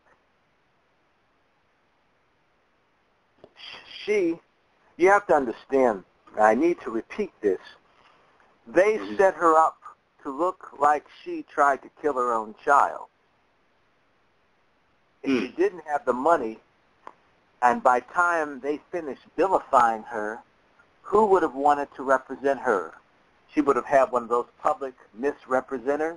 You have to understand, I need to repeat this, they set her up to look like she tried to kill her own child. If she didn't have the money, and by the time they finished vilifying her, who would have wanted to represent her? She would have had one of those public misrepresenters.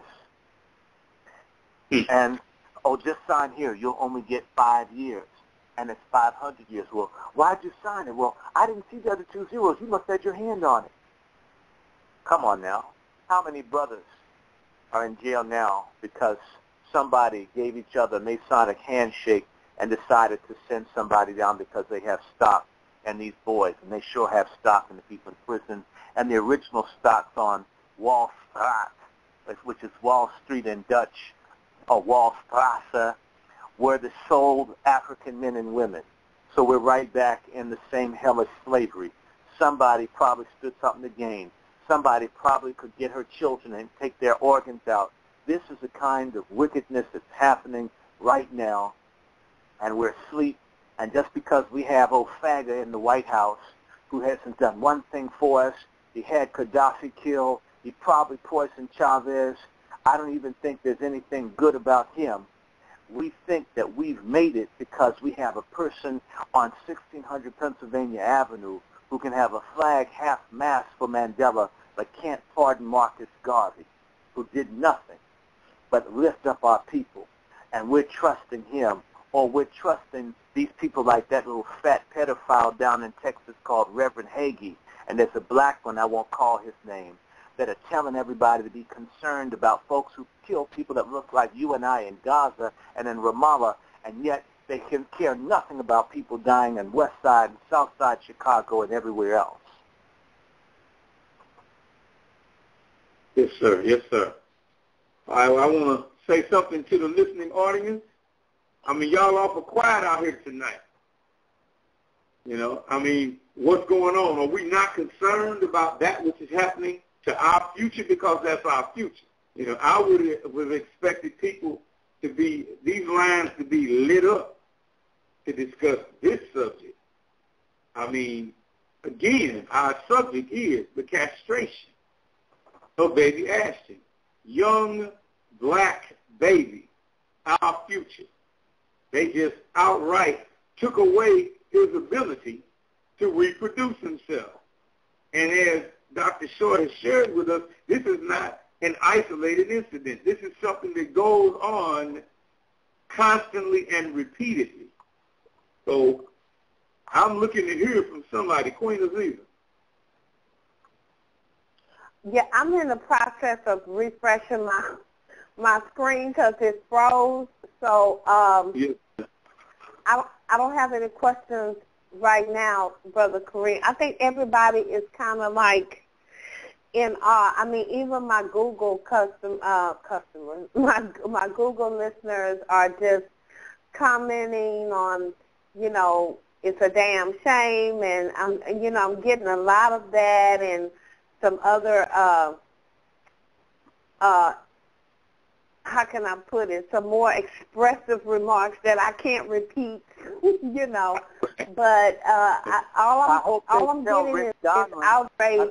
And, just sign here. You'll only get 5 years. And it's 500 years. Well, why'd you sign it? Well, I didn't see the other 2 zeros. You must have had your hand on it. Come on now. How many brothers are in jail now because somebody gave each other a Masonic handshake and decided to send somebody down because they have stock in these boys, and they sure have stock in the people in prison, and the original stock's on Wall Street, which is Wall Street in Dutch, or Wallstrasse, where they sold African men and women. So we're right back in the same hellish slavery. Somebody probably stood something to gain. Somebody probably could get her children and take their organs out. This is the kind of wickedness that's happening right now, and we're asleep. And just because we have Ofaga in the White House, who hasn't done one thing for us, he had Gaddafi killed, he probably poisoned Chavez. I don't even think there's anything good about him. We think that we've made it because we have a person on 1600 Pennsylvania Avenue who can have a flag half-mast for Mandela but can't pardon Marcus Garvey, who did nothing but lift up our people. And we're trusting him, or we're trusting these people like that little fat pedophile down in Texas called Reverend Hagee, and there's a black one, I won't call his name, that are telling everybody to be concerned about folks who kill people that look like you and I in Gaza and in Ramallah, and yet they can care nothing about people dying in West Side and South Side Chicago and everywhere else. Yes, sir. Yes, sir. I want to say something to the listening audience. I mean, y'all awful quiet out here tonight. You know, I mean, what's going on? Are we not concerned about that which is happening to our future, because that's our future? You know, I would have expected people to be, these lines to be lit up to discuss this subject. I mean, again, our subject is the castration of baby Ashton. Young black baby, our future. They just outright took away his ability to reproduce himself. And as Dr. Short has shared with us, this is not an isolated incident. This is something that goes on constantly and repeatedly. So I'm looking to hear from somebody. Queen Aziza. Yeah, I'm in the process of refreshing my screen because it froze. So Yes. I don't have any questions right now, Brother Kareem. I think everybody is kind of like in awe. I mean, even my Google customers, my Google listeners are just commenting on, it's a damn shame, and I'm getting a lot of that, and some other how can I put it, some more expressive remarks that I can't repeat, but all I'm getting is outrage.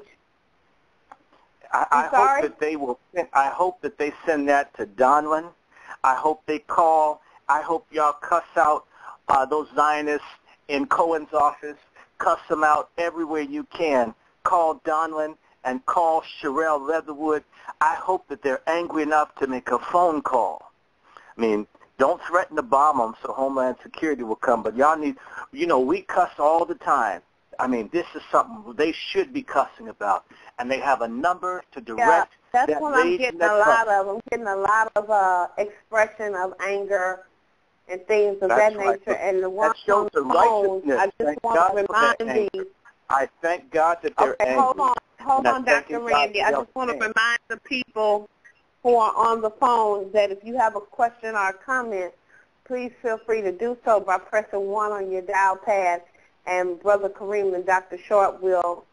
I hope that they will. I hope that they send that to Donlin. I hope they call. I hope y'all cuss out those Zionists in Cohen's office. Cuss them out everywhere you can. Call Donlin and call Sherelle Leatherwood. I hope that they're angry enough to make a phone call. I mean, don't threaten to bomb them so Homeland Security will come. But y'all need, we cuss all the time. I mean, this is something they should be cussing about. And they have a number to direct. Yeah, that's what I'm getting a lot of. I'm getting a lot of expression of anger and things of that nature. And the ones on the phone, I just want to remind these. I thank God that they're angry. Hold on, Dr. Randy. I just want to remind the people who are on the phone that if you have a question or a comment, please feel free to do so by pressing 1 on your dial pad, and Brother Kareem and Dr. Short will,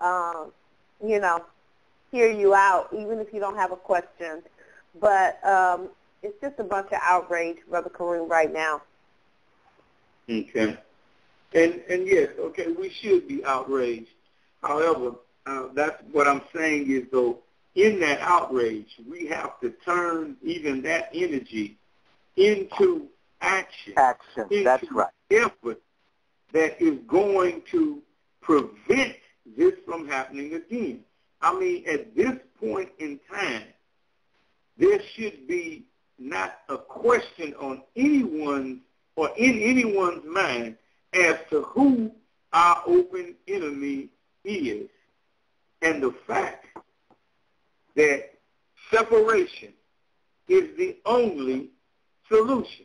hear you out, even if you don't have a question. But it's just a bunch of outrage, Brother Kareem, right now. Okay. And yes, okay, we should be outraged. However, that's what I'm saying is, though, in that outrage, we have to turn even that energy into action. That's right. Effort that is going to prevent this from happening again. I mean, at this point in time, there should be not a question on anyone's or in anyone's mind as to who our open enemy is, and the fact that separation is the only solution.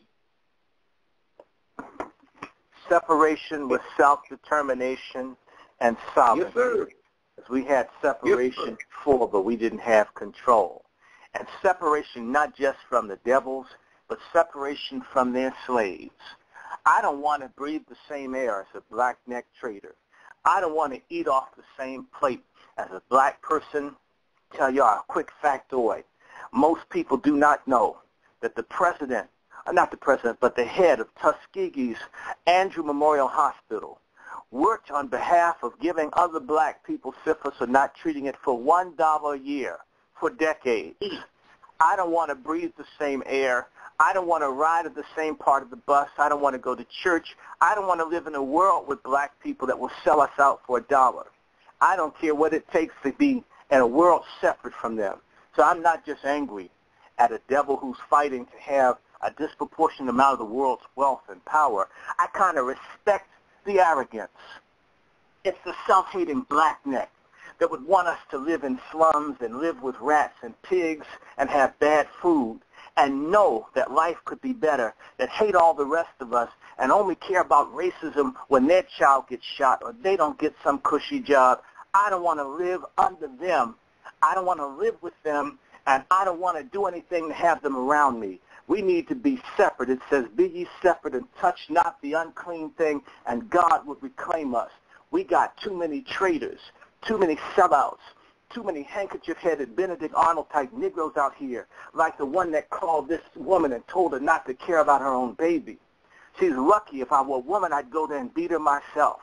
Separation with self-determination and sovereignty. Yes, sir. Because we had separation before, but we didn't have control. And separation not just from the devils, but separation from their slaves. I don't want to breathe the same air as a black-neck trader. I don't want to eat off the same plate as a black person. Tell y'all a quick factoid. Most people do not know that the president, not the president, but the head of Tuskegee's Andrew Memorial Hospital worked on behalf of giving other black people syphilis or not treating it for $1 a year for decades. I don't want to breathe the same air. I don't want to ride at the same part of the bus. I don't want to go to church. I don't want to live in a world with black people that will sell us out for $1. I don't care what it takes to be in a world separate from them. So I'm not just angry at a devil who's fighting to have a disproportionate amount of the world's wealth and power. I kind of respect the arrogance. It's the self-hating blackneck that would want us to live in slums and live with rats and pigs and have bad food and know that life could be better, that hate all the rest of us and only care about racism when their child gets shot or they don't get some cushy job. I don't want to live under them. I don't want to live with them, and I don't want to do anything to have them around me. We need to be separate. It says, be ye separate and touch not the unclean thing, and God would reclaim us. We got too many traitors, too many sellouts, too many handkerchief-headed Benedict Arnold-type Negroes out here, like the one that called this woman and told her not to care about her own baby. She's lucky. If I were a woman, I'd go there and beat her myself.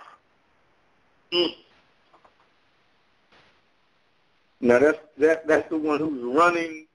Now, that's the one who's running.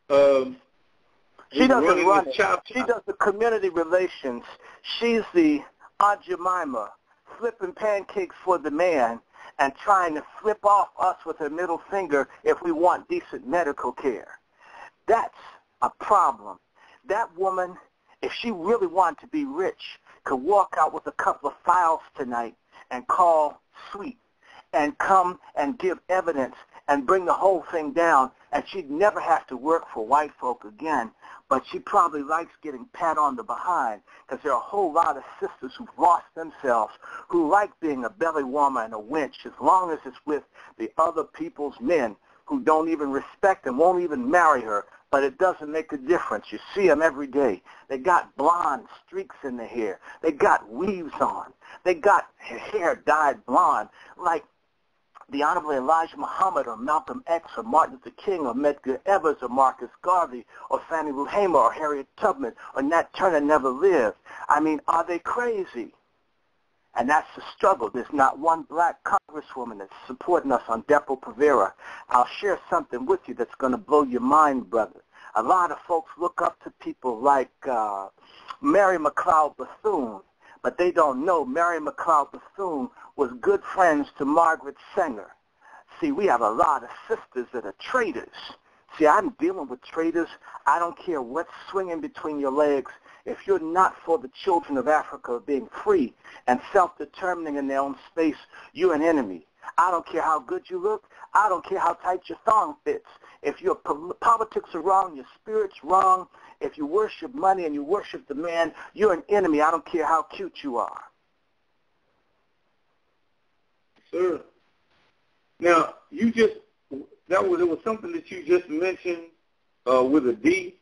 She doesn't run it. She does the community relations. She's the Aunt Jemima, flipping pancakes for the man and trying to flip off us with her middle finger if we want decent medical care. That's a problem. That woman, if she really wanted to be rich, could walk out with a couple of files tonight and call Sweet and come and give evidence and bring the whole thing down, and she'd never have to work for white folk again. But she probably likes getting pat on the behind, because there are a whole lot of sisters who've lost themselves, who like being a belly warmer and a wench as long as it's with the other people's men who don't even respect and won't even marry her, but it doesn't make a difference. You see them every day. They got blonde streaks in their hair. They got weaves on. They got hair dyed blonde, like the Honorable Elijah Muhammad or Malcolm X or Martin Luther King or Medgar Evers or Marcus Garvey or Fannie Lou Hamer or Harriet Tubman or Nat Turner never lived. I mean, are they crazy? And that's the struggle. There's not one black congresswoman that's supporting us on Depo-Provera. I'll share something with you that's going to blow your mind, brother. A lot of folks look up to people like Mary McLeod Bethune, but they don't know Mary McLeod Bethune was good friends to Margaret Sanger. See, we have a lot of sisters that are traitors. See, I'm dealing with traitors. I don't care what's swinging between your legs. If you're not for the children of Africa being free and self-determining in their own space, you're an enemy. I don't care how good you look. I don't care how tight your thong fits. If your politics are wrong, your spirit's wrong, if you worship money and you worship the man, you're an enemy. I don't care how cute you are. Sir, now it was something that you just mentioned with a D.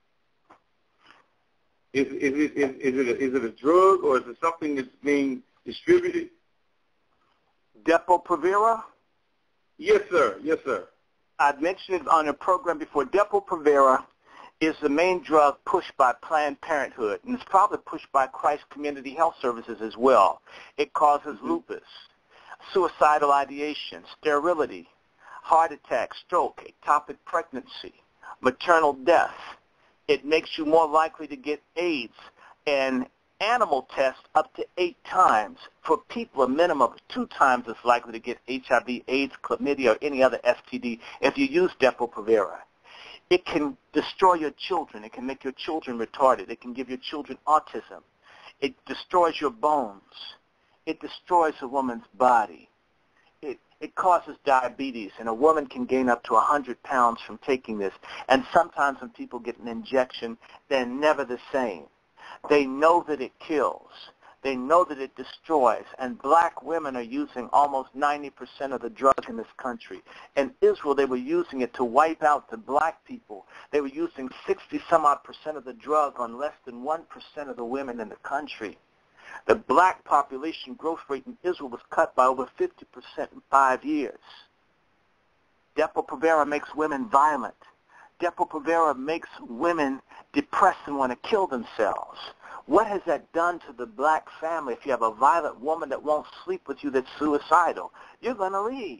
Is it a drug or is it something that's being distributed? Depo-Provera? Yes, sir. Yes, sir. I've mentioned it on a program before. Depo-Provera is the main drug pushed by Planned Parenthood, and it's probably pushed by Christ Community Health Services as well. It causes lupus, suicidal ideation, sterility, heart attack, stroke, ectopic pregnancy, maternal death. It makes you more likely to get AIDS, and animal tests up to 8 times. For people, a minimum of 2 times as likely to get HIV, AIDS, chlamydia, or any other STD if you use Depo-Provera. It can destroy your children. It can make your children retarded. It can give your children autism. It destroys your bones. It destroys a woman's body. It causes diabetes, and a woman can gain up to 100 pounds from taking this. And sometimes when people get an injection, they're never the same. They know that it kills. They know that it destroys. And black women are using almost 90% of the drug in this country. In Israel, they were using it to wipe out the black people. They were using 60-some-odd% of the drug on less than 1% of the women in the country. The black population growth rate in Israel was cut by over 50% in 5 years. Depo-Provera makes women violent. Depo-Provera makes women depressed and want to kill themselves. What has that done to the black family? If you have a violent woman that won't sleep with you that's suicidal, you're going to leave.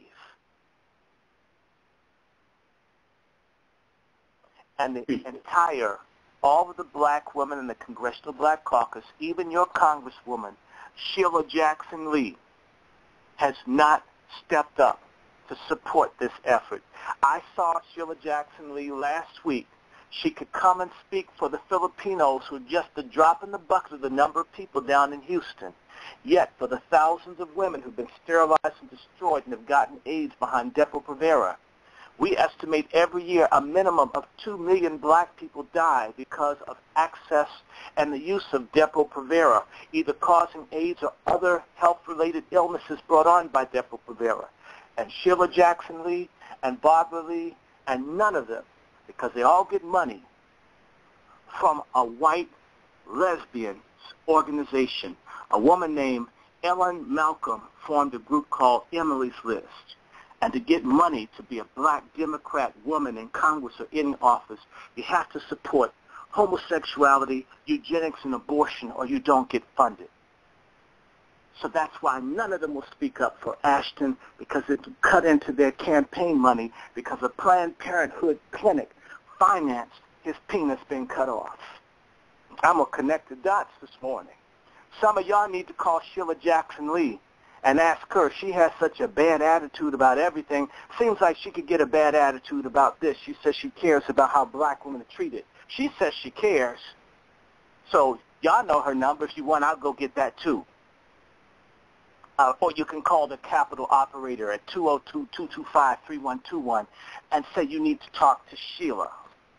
And the all of the black women in the Congressional Black Caucus, even your Congresswoman, Sheila Jackson Lee, has not stepped up to support this effort. I saw Sheila Jackson Lee last week. She could come and speak for the Filipinos who are just a drop in the bucket of the number of people down in Houston. Yet, for the thousands of women who've been sterilized and destroyed and have gotten AIDS behind Depo-Provera, we estimate every year a minimum of 2 million black people die because of access and the use of Depo-Provera, either causing AIDS or other health-related illnesses brought on by Depo-Provera. And Sheila Jackson Lee and Barbara Lee and none of them, because they all get money from a white lesbian organization. A woman named Ellen Malcolm formed a group called Emily's List. And to get money to be a black Democrat woman in Congress or in office, you have to support homosexuality, eugenics, and abortion, or you don't get funded. So that's why none of them will speak up for Ashton, because it will cut into their campaign money, because a Planned Parenthood clinic financed his penis being cut off. I'm going to connect the dots this morning. Some of y'all need to call Sheila Jackson Lee and ask her. She has such a bad attitude about everything. Seems like she could get a bad attitude about this. She says she cares about how black women are treated. She says she cares. So y'all know her number. If you want, I'll go get that too. Or you can call the Capitol operator at 202-225-3121 and say you need to talk to Sheila.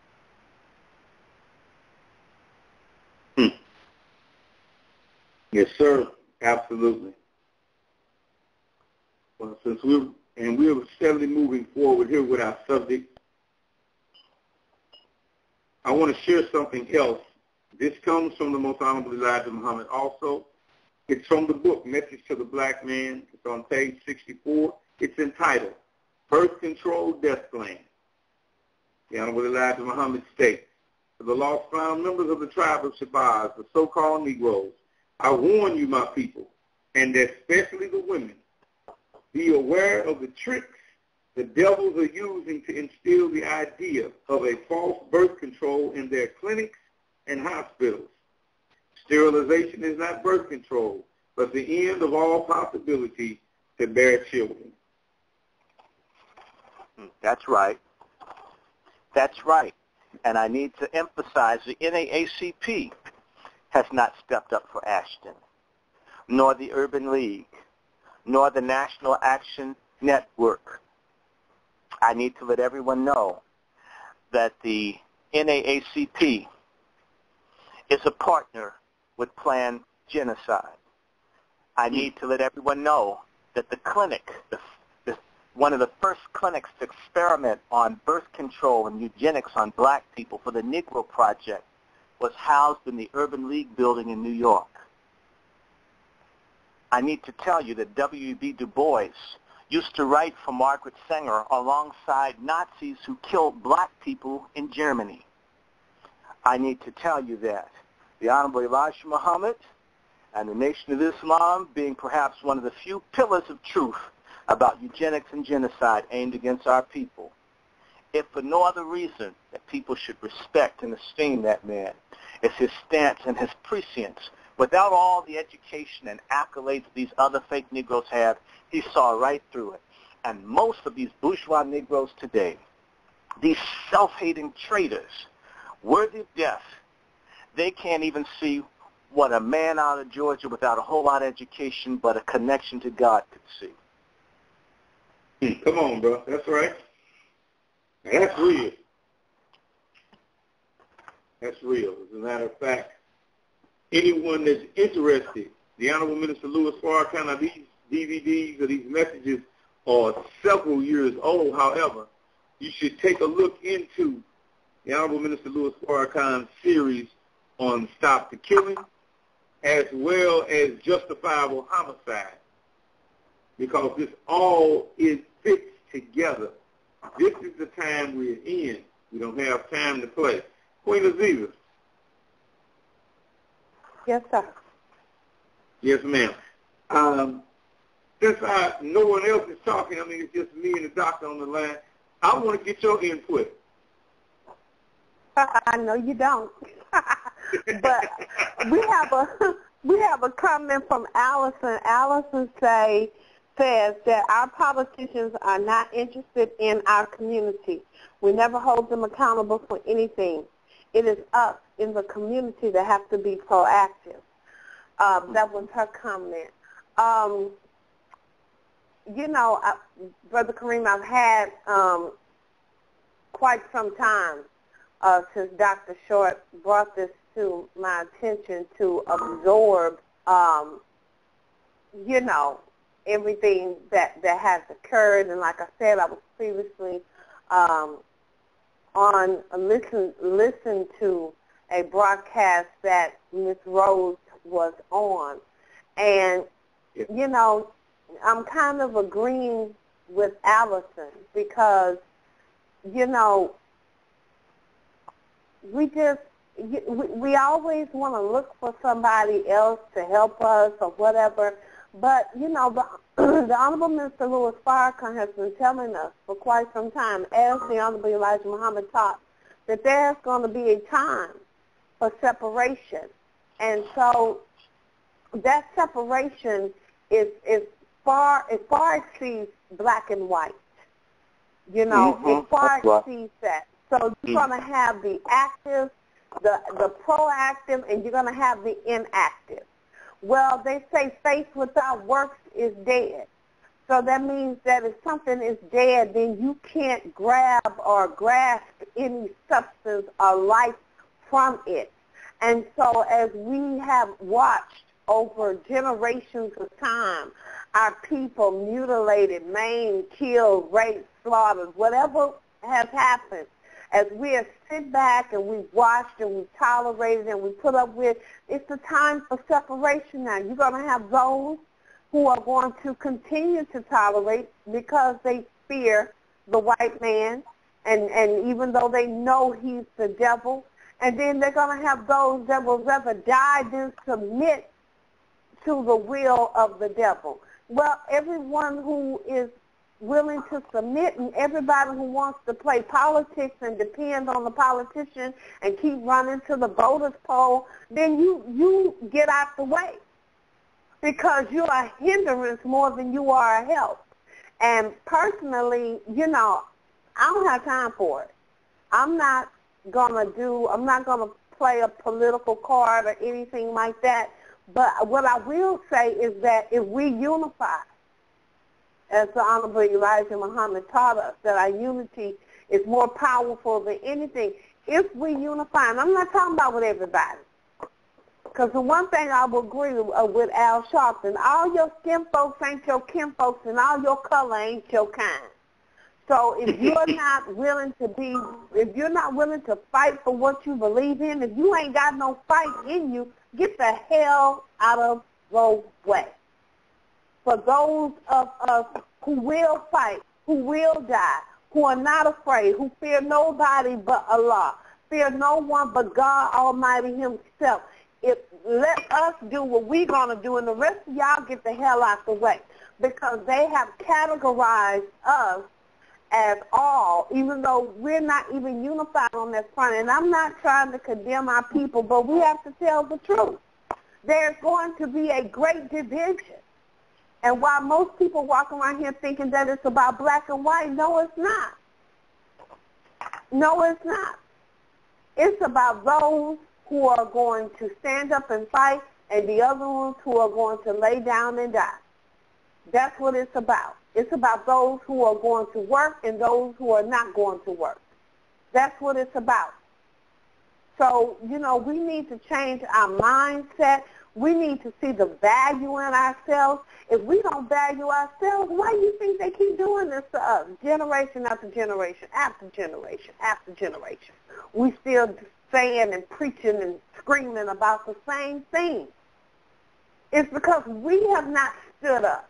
Yes, sir. Absolutely. Well, since we're steadily moving forward here with our subject, I want to share something else. This comes from the Most Honorable Elijah Muhammad also. It's from the book, Message to the Black Man. It's on page 64. It's entitled, Birth Control Death Plan. The Honorable Elijah Muhammad states, for the lost found members of the tribe of Shabazz, the so-called Negroes, I warn you, my people, and especially the women, be aware of the tricks the devils are using to instill the idea of a false birth control in their clinics and hospitals. Sterilization is not birth control, but the end of all possibility to bear children. That's right. That's right. And I need to emphasize the NAACP has not stepped up for Ashton, nor the Urban League, nor the National Action Network. I need to let everyone know that the NAACP is a partner with Planned Genocide. I need to let everyone know that the clinic, one of the first clinics to experiment on birth control and eugenics on black people for the Negro Project was housed in the Urban League building in New York. I need to tell you that W.E.B. Du Bois used to write for Margaret Sanger alongside Nazis who killed black people in Germany. I need to tell you that the Honorable Elijah Muhammad and the Nation of Islam, being perhaps one of the few pillars of truth about eugenics and genocide aimed against our people, if for no other reason that people should respect and esteem that man, it's his stance and his prescience. Without all the education and accolades these other fake Negroes have, he saw right through it. And most of these bourgeois Negroes today, these self-hating traitors, worthy of death, they can't even see what a man out of Georgia without a whole lot of education but a connection to God could see. Come on, bro. That's right. That's real. That's real. As a matter of fact, anyone that's interested, the Honorable Minister Louis Farrakhan, these DVDs or these messages are several years old. However, you should take a look into the Honorable Minister Louis Farrakhan's series on Stop the Killing, as well as Justifiable Homicide, because this all fits together. This is the time we're in. We don't have time to play. Queen Aziza. Yes, sir. Yes, ma'am. Since no one else is talking, I mean, it's just me and the doctor on the line, I want to get your input. I know you don't. But we have a comment from Allison. Allison says that our politicians are not interested in our community. We never hold them accountable for anything. It is us in the community that have to be proactive. That was her comment. Brother Kareem, I've had quite some time since Dr. Short brought this to my attention to absorb, everything that has occurred. And like I said, I was previously listened to a broadcast that Ms. Rose was on. And, I'm kind of agreeing with Allison because, we always want to look for somebody else to help us or whatever. But, the Honorable Minister Louis Farrakhan has been telling us for quite some time, as the Honorable Elijah Muhammad taught, that there's going to be a time for separation. And so that separation it far exceeds black and white. It far exceeds that. So you're going to have the active, the proactive, and you're going to have the inactive. Well, they say faith without works is dead. So that means that if something is dead, then you can't grab or grasp any substance or life from it. And so as we have watched over generations of time, our people mutilated, maimed, killed, raped, slaughtered, whatever has happened, as we have sit back and we've watched and we've tolerated and we put up with, it's the time for separation now. You're going to have those who are going to continue to tolerate because they fear the white man, and even though they know he's the devil, and then they're going to have those that will rather die than submit to the will of the devil. Well, everyone who is willing to submit and everybody who wants to play politics and depend on the politician and keep running to the voters poll, then you get out the way because you're a hindrance more than you are a help. And personally, I don't have time for it. I'm not going to play a political card or anything like that. But what I will say is that if we unify, as the Honorable Elijah Muhammad taught us, that our unity is more powerful than anything. If we unify, and I'm not talking about with everybody, because the one thing I will agree with Al Sharpton, all your skin folks ain't your kin folks, and all your color ain't your kind. So if you're not willing to fight for what you believe in, if you ain't got no fight in you, get the hell out of the way. For those of us who will fight, who will die, who are not afraid, who fear nobody but Allah, fear no one but God Almighty himself, let us do what we're going to do, and the rest of y'all get the hell out the way, because they have categorized us as all, even though we're not even unified on that front. And I'm not trying to condemn our people, but we have to tell the truth. There's going to be a great division. And while most people walk around here thinking that it's about black and white, no, it's not. No, it's not. It's about those who are going to stand up and fight and the other ones who are going to lay down and die. That's what it's about. It's about those who are going to work and those who are not going to work. That's what it's about. So, we need to change our mindset. We need to see the value in ourselves. If we don't value ourselves, why do you think they keep doing this to us? Generation after generation, after generation, after generation. We still saying and preaching and screaming about the same thing. It's because we have not stood up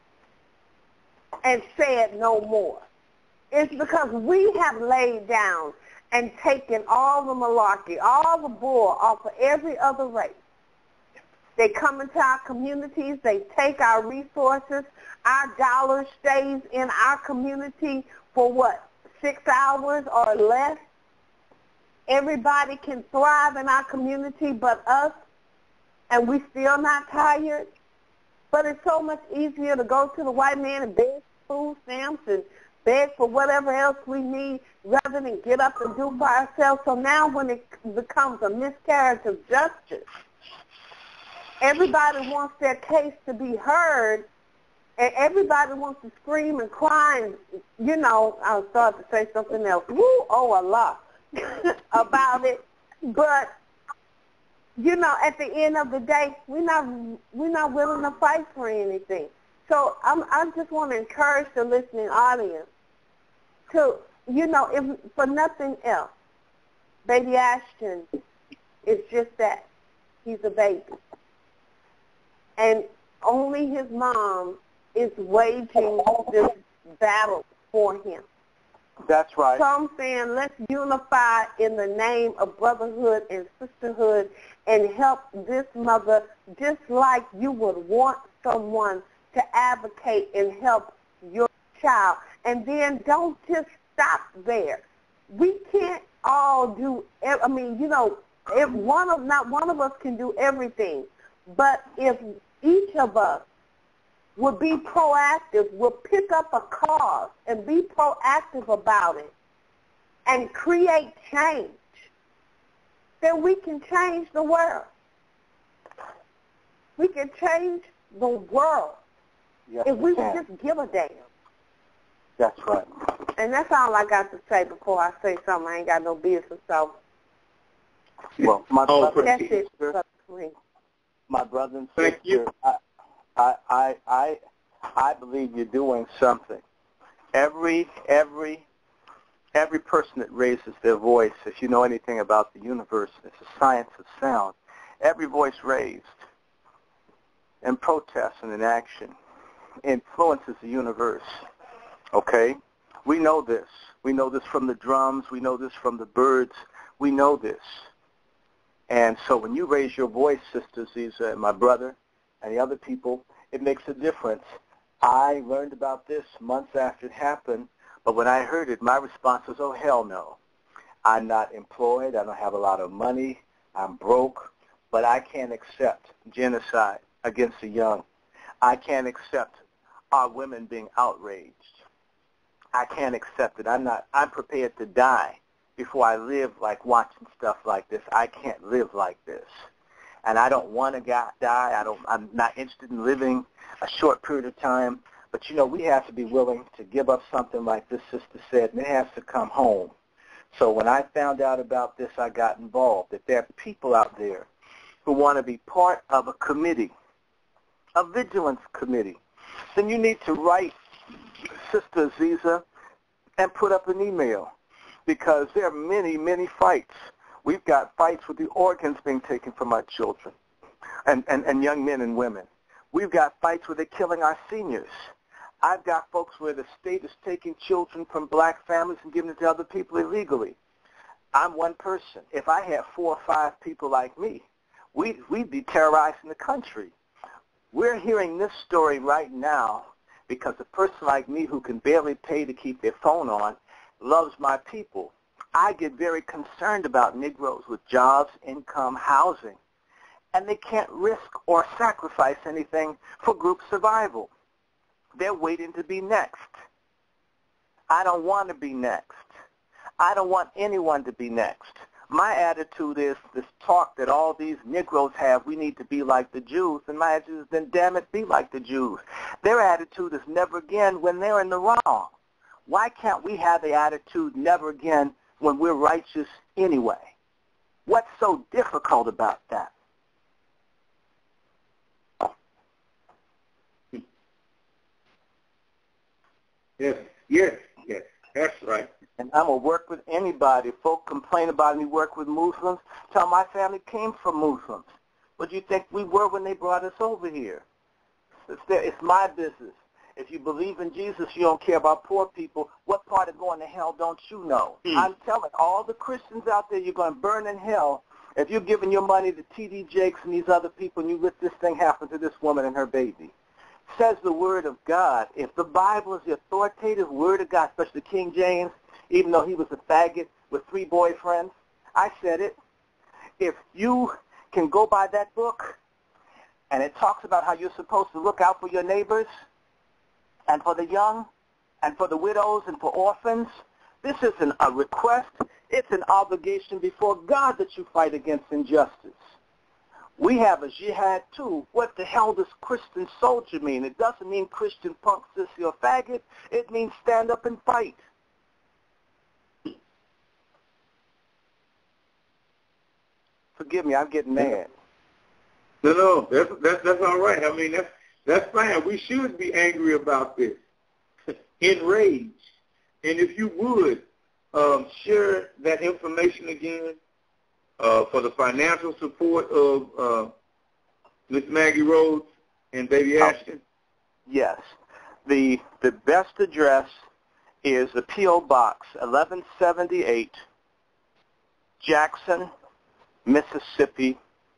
and said no more. It's because we have laid down and taken all the malarkey, all the bull off of every other race. They come into our communities, they take our resources, our dollar stays in our community for 6 hours or less? Everybody can thrive in our community but us, and we still not tired. But it's so much easier to go to the white man and beg for food stamps and beg for whatever else we need rather than get up and do for ourselves. So now when it becomes a miscarriage of justice, everybody wants their case to be heard, and everybody wants to scream and cry and, I'll start to say something else. Woo, oh Allah, about it. But, at the end of the day, we're not willing to fight for anything. So I just want to encourage the listening audience to, if for nothing else, Baby Ashton is just that. He's a baby. And only his mom is waging this battle for him. That's right. So I'm saying let's unify in the name of brotherhood and sisterhood and help this mother just like you would want someone to advocate and help your child. And then don't just stop there. We can't all do, not one of us can do everything. But if each of us would be proactive, would pick up a cause and be proactive about it and create change, then we can change the world. We can change the world if we would just give a damn. That's right. And that's all I got to say before I say something. I ain't got no business, so. Well, my brother that's and it. sister, my brother and Thank sister, you. I believe you're doing something. Every every person that raises their voice, if you know anything about the universe, it's a science of sound, every voice raised in protest and in action influences the universe. Okay? We know this. We know this from the drums. We know this from the birds. We know this. And so when you raise your voice, Sister Ziza and my brother and the other people, it makes a difference. I learned about this months after it happened, but when I heard it, my response was, oh, hell no. I'm not employed. I don't have a lot of money. I'm broke. But I can't accept genocide against the young. I can't accept our women being outraged. I can't accept it. I'm prepared to die before I live like watching stuff like this. I can't live like this. And I don't want to die. I'm not interested in living a short period of time. But, you know, we have to be willing to give up something like this sister said, and it has to come home. So when I found out about this, I got involved, that there are people out there who want to be part of a committee, a vigilance committee. Then you need to write Sister Aziza and put up an email, because there are many, many fights. We've got fights with the organs being taken from our children and young men and women. We've got fights where they're killing our seniors. I've got folks where the state is taking children from black families and giving it to other people illegally. I'm one person. If I had 4 or 5 people like me, we'd be terrorizing the country. We're hearing this story right now because a person like me who can barely pay to keep their phone on loves my people. I get very concerned about Negroes with jobs, income, housing, and they can't risk or sacrifice anything for group survival. They're waiting to be next. I don't want to be next. I don't want anyone to be next. My attitude is this talk that all these Negroes have, we need to be like the Jews, and my attitude is, then damn it, be like the Jews. Their attitude is never again when they're in the wrong. Why can't we have the attitude never again when we're righteous anyway? What's so difficult about that? Yes, that's right. And I'm going to work with anybody. If folk complain about me work with Muslims, tell my family came from Muslims. What do you think we were when they brought us over here? It's my business. If you believe in Jesus, you don't care about poor people. What part of going to hell don't you know? I'm telling all the Christians out there, you're going to burn in hell if you're giving your money to T.D. Jakes and these other people and you let this thing happen to this woman and her baby. Says the Word of God. If the Bible is the authoritative Word of God, especially King James, even though he was a faggot with 3 boyfriends, I said it. If you can go by that book, and it talks about how you're supposed to look out for your neighbors and for the young and for the widows and for orphans, this isn't a request. It's an obligation before God that you fight against injustice. We have a jihad too. What the hell does Christian soldier mean? It doesn't mean Christian punk, sissy, or faggot. It means stand up and fight. Forgive me, I'm getting mad. No, that's all right. I mean, that's fine. We should be angry about this, enraged. And if you would, share that information again for the financial support of Miss Maggie Rhodes and Baby Ashton. Yes. The best address is the P.O. Box 1178, Jackson, Mississippi,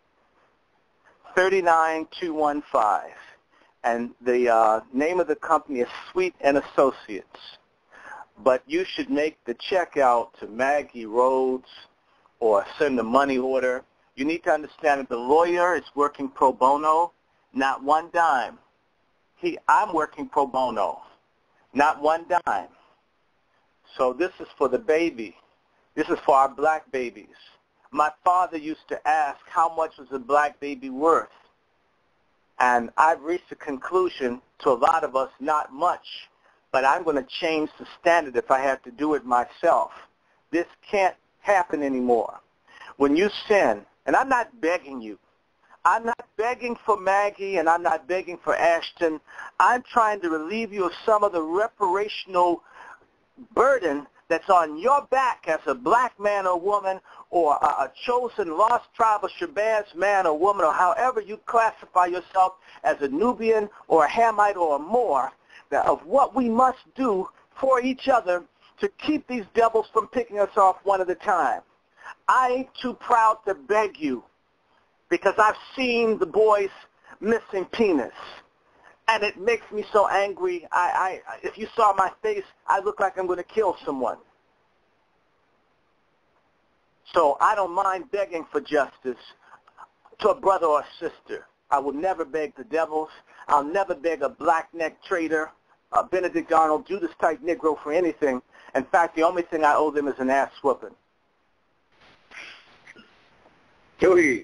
39215. And the name of the company is Sweet and Associates. But you should make the check out to Maggie Rhodes or send a money order. You need to understand that the lawyer is working pro bono, not one dime. I'm working pro bono, not one dime. So this is for the baby. This is for our black babies. My father used to ask, how much was a black baby worth? And I've reached a conclusion, to a lot of us, not much. But I'm going to change the standard if I have to do it myself. This can't happen anymore. When you sin, and I'm not begging you. I'm not begging for Maggie, and I'm not begging for Ashton. I'm trying to relieve you of some of the reparational burden that's on your back as a black man or woman, or a chosen lost tribe of Shabazz man or woman, or however you classify yourself as a Nubian or a Hamite or a Moor, of what we must do for each other to keep these devils from picking us off one at a time. I ain't too proud to beg you, because I've seen the boys missing penis, and it makes me so angry. If you saw my face, I look like I'm going to kill someone. So I don't mind begging for justice to a brother or a sister. I will never beg the devils. I'll never beg a black-neck traitor, a Benedict Arnold, Judas-type Negro for anything. In fact, the only thing I owe them is an ass whooping. Go ahead.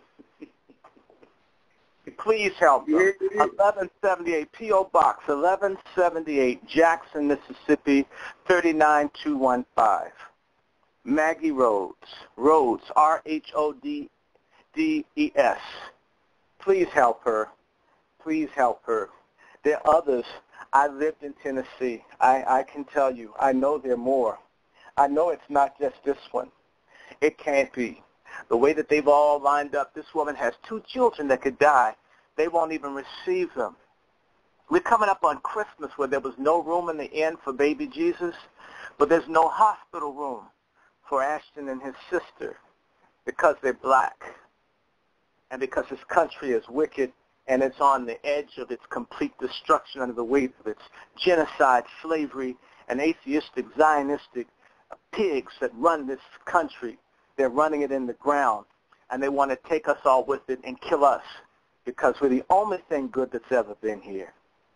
Please help them. 1178 P.O. Box, 1178 Jackson, Mississippi, 39215. Maggie Rhodes, Rhodes, Rhodes. Please help her. Please help her. There are others. I lived in Tennessee. I can tell you, I know there are more. I know it's not just this one. It can't be. The way that they've all lined up, this woman has 2 children that could die. They won't even receive them. We're coming up on Christmas where there was no room in the inn for baby Jesus, but there's no hospital room for Ashton and his sister because they're black and because this country is wicked and it's on the edge of its complete destruction under the weight of its genocide, slavery, and atheistic, Zionistic pigs that run this country. They're running it in the ground, and they want to take us all with it and kill us because we're the only thing good that's ever been here.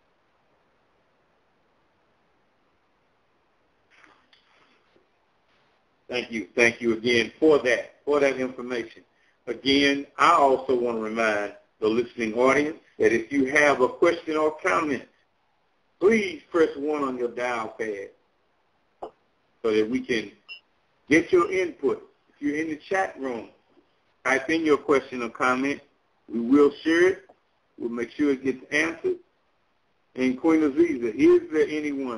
Thank you again for that information. Again, I also want to remind the listening audience that if you have a question or comment, please press 1 on your dial pad so that we can get your input. If you're in the chat room, type in your question or comment. We will share it. We'll make sure it gets answered. And Queen Aziza, is there anyone?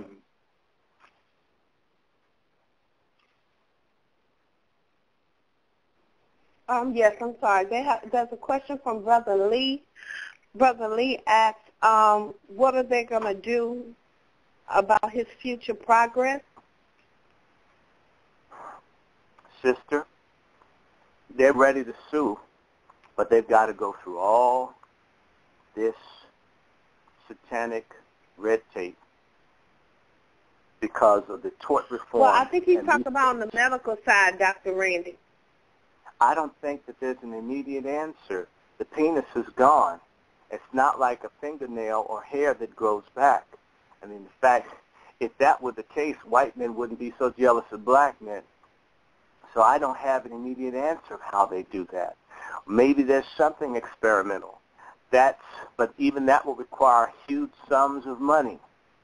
Yes, I'm sorry. There's a question from Brother Lee. Brother Lee asks, what are they going to do about his future progress? Sister, they're ready to sue, but they've got to go through all this satanic red tape because of the tort reform. Well, I think he's talking about on the medical side, Dr. Randy. I don't think that there's an immediate answer. The penis is gone. It's not like a fingernail or hair that grows back. I mean, in fact, if that were the case, white men wouldn't be so jealous of black men. So I don't have an immediate answer of how they do that. Maybe there's something experimental. But even that will require huge sums of money.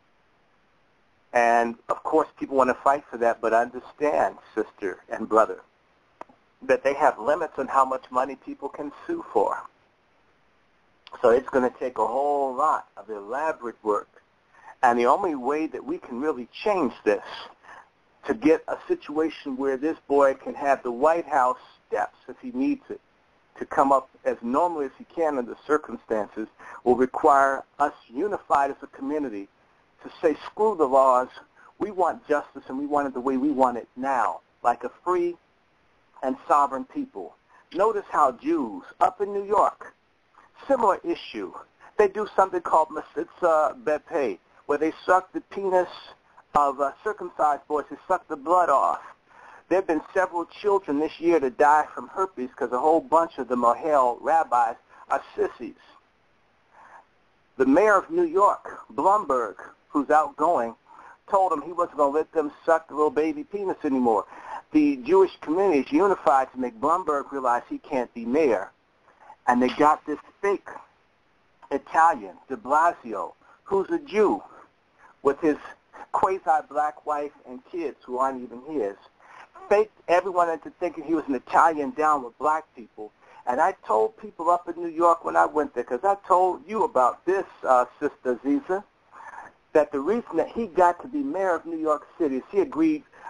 And, of course, people want to fight for that, but understand, sister and brother, that they have limits on how much money people can sue for. So it's going to take a whole lot of elaborate work. And the only way that we can really change this to get a situation where this boy can have the White House steps, if he needs it, to come up as normally as he can under circumstances, will require us unified as a community to say, screw the laws. We want justice, and we want it the way we want it now, like a free and sovereign people. Notice how Jews up in New York, similar issue, they do something called Masitza Bepeh, where they suck the penis of circumcised boys, they suck the blood off. There have been several children this year to die from herpes because a whole bunch of the Mohel rabbis are sissies. The mayor of New York, Bloomberg, who's outgoing, told him he wasn't going to let them suck the little baby penis anymore. The Jewish community is unified to make Bloomberg realize he can't be mayor. And they got this fake Italian, de Blasio, who's a Jew, with his quasi-black wife and kids who aren't even his, faked everyone into thinking he was an Italian down with black people. And I told people up in New York when I went there, because I told you about this, Sister Aziza, that the reason that he got to be mayor of New York City is he agreed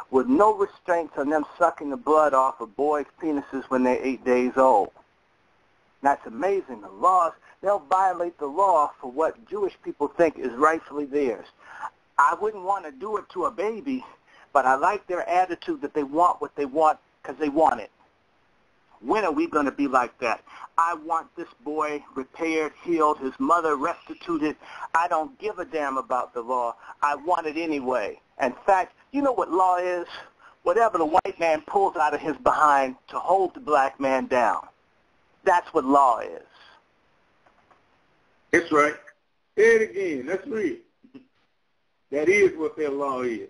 with no restraints on them sucking the blood off of boys' penises when they're 8 days old. That's amazing. The laws, they'll violate the law for what Jewish people think is rightfully theirs. I wouldn't want to do it to a baby, but I like their attitude that they want what they want because they want it. When are we going to be like that? I want this boy repaired, healed, his mother restituted. I don't give a damn about the law. I want it anyway. In fact, you know what law is? Whatever the white man pulls out of his behind to hold the black man down. That's what law is. That's right. Say it again. That's real. That is what their law is.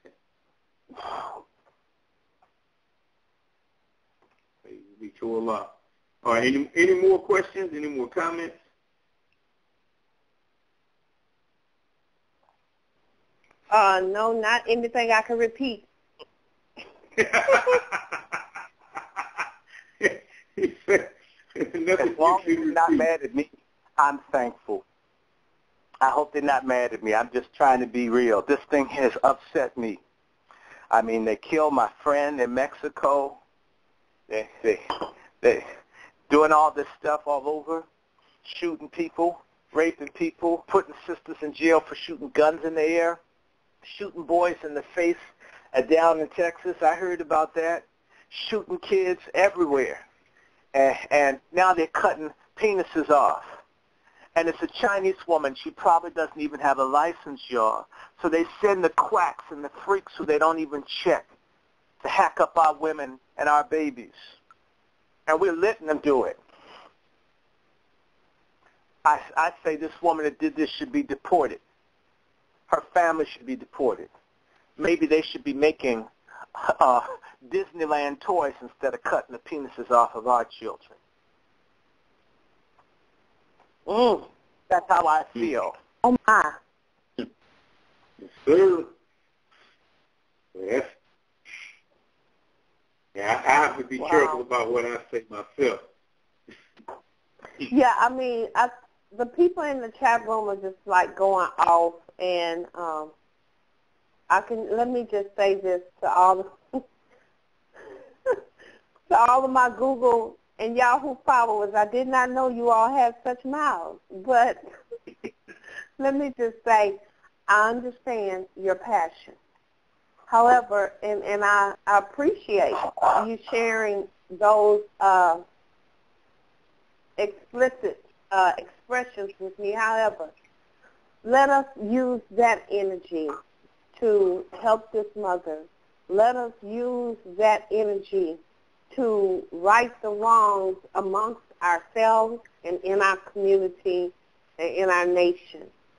Be to Allah. All right. Any more questions? Any more comments? No, not anything I can repeat. As long as you're not mad at me, I'm thankful. I hope they're not mad at me. I'm just trying to be real. This thing has upset me. I mean, they killed my friend in Mexico. They doing all this stuff all over, shooting people, raping people, putting sisters in jail for shooting guns in the air, shooting boys in the face down in Texas. I heard about that. Shooting kids everywhere. And now they're cutting penises off. And it's a Chinese woman. She probably doesn't even have a license, y'all. So they send the quacks and the freaks who they don't even check to hack up our women and our babies. And we're letting them do it. I say this woman that did this should be deported. Her family should be deported. Maybe they should be making Disneyland toys instead of cutting the penises off of our children. That's how I feel. Oh, my. Yes, sir. Yes. Yeah, I have to be careful about what I say myself. Yeah, I mean, the people in the chat room are just like going off, and let me just say this to all of my Google and Yahoo followers. I did not know you all had such mouths, but let me just say, I understand your passion. However, and I appreciate you sharing those explicit expressions with me. However, let us use that energy to help this mother. Let us use that energy to right the wrongs amongst ourselves and in our community and in our nation.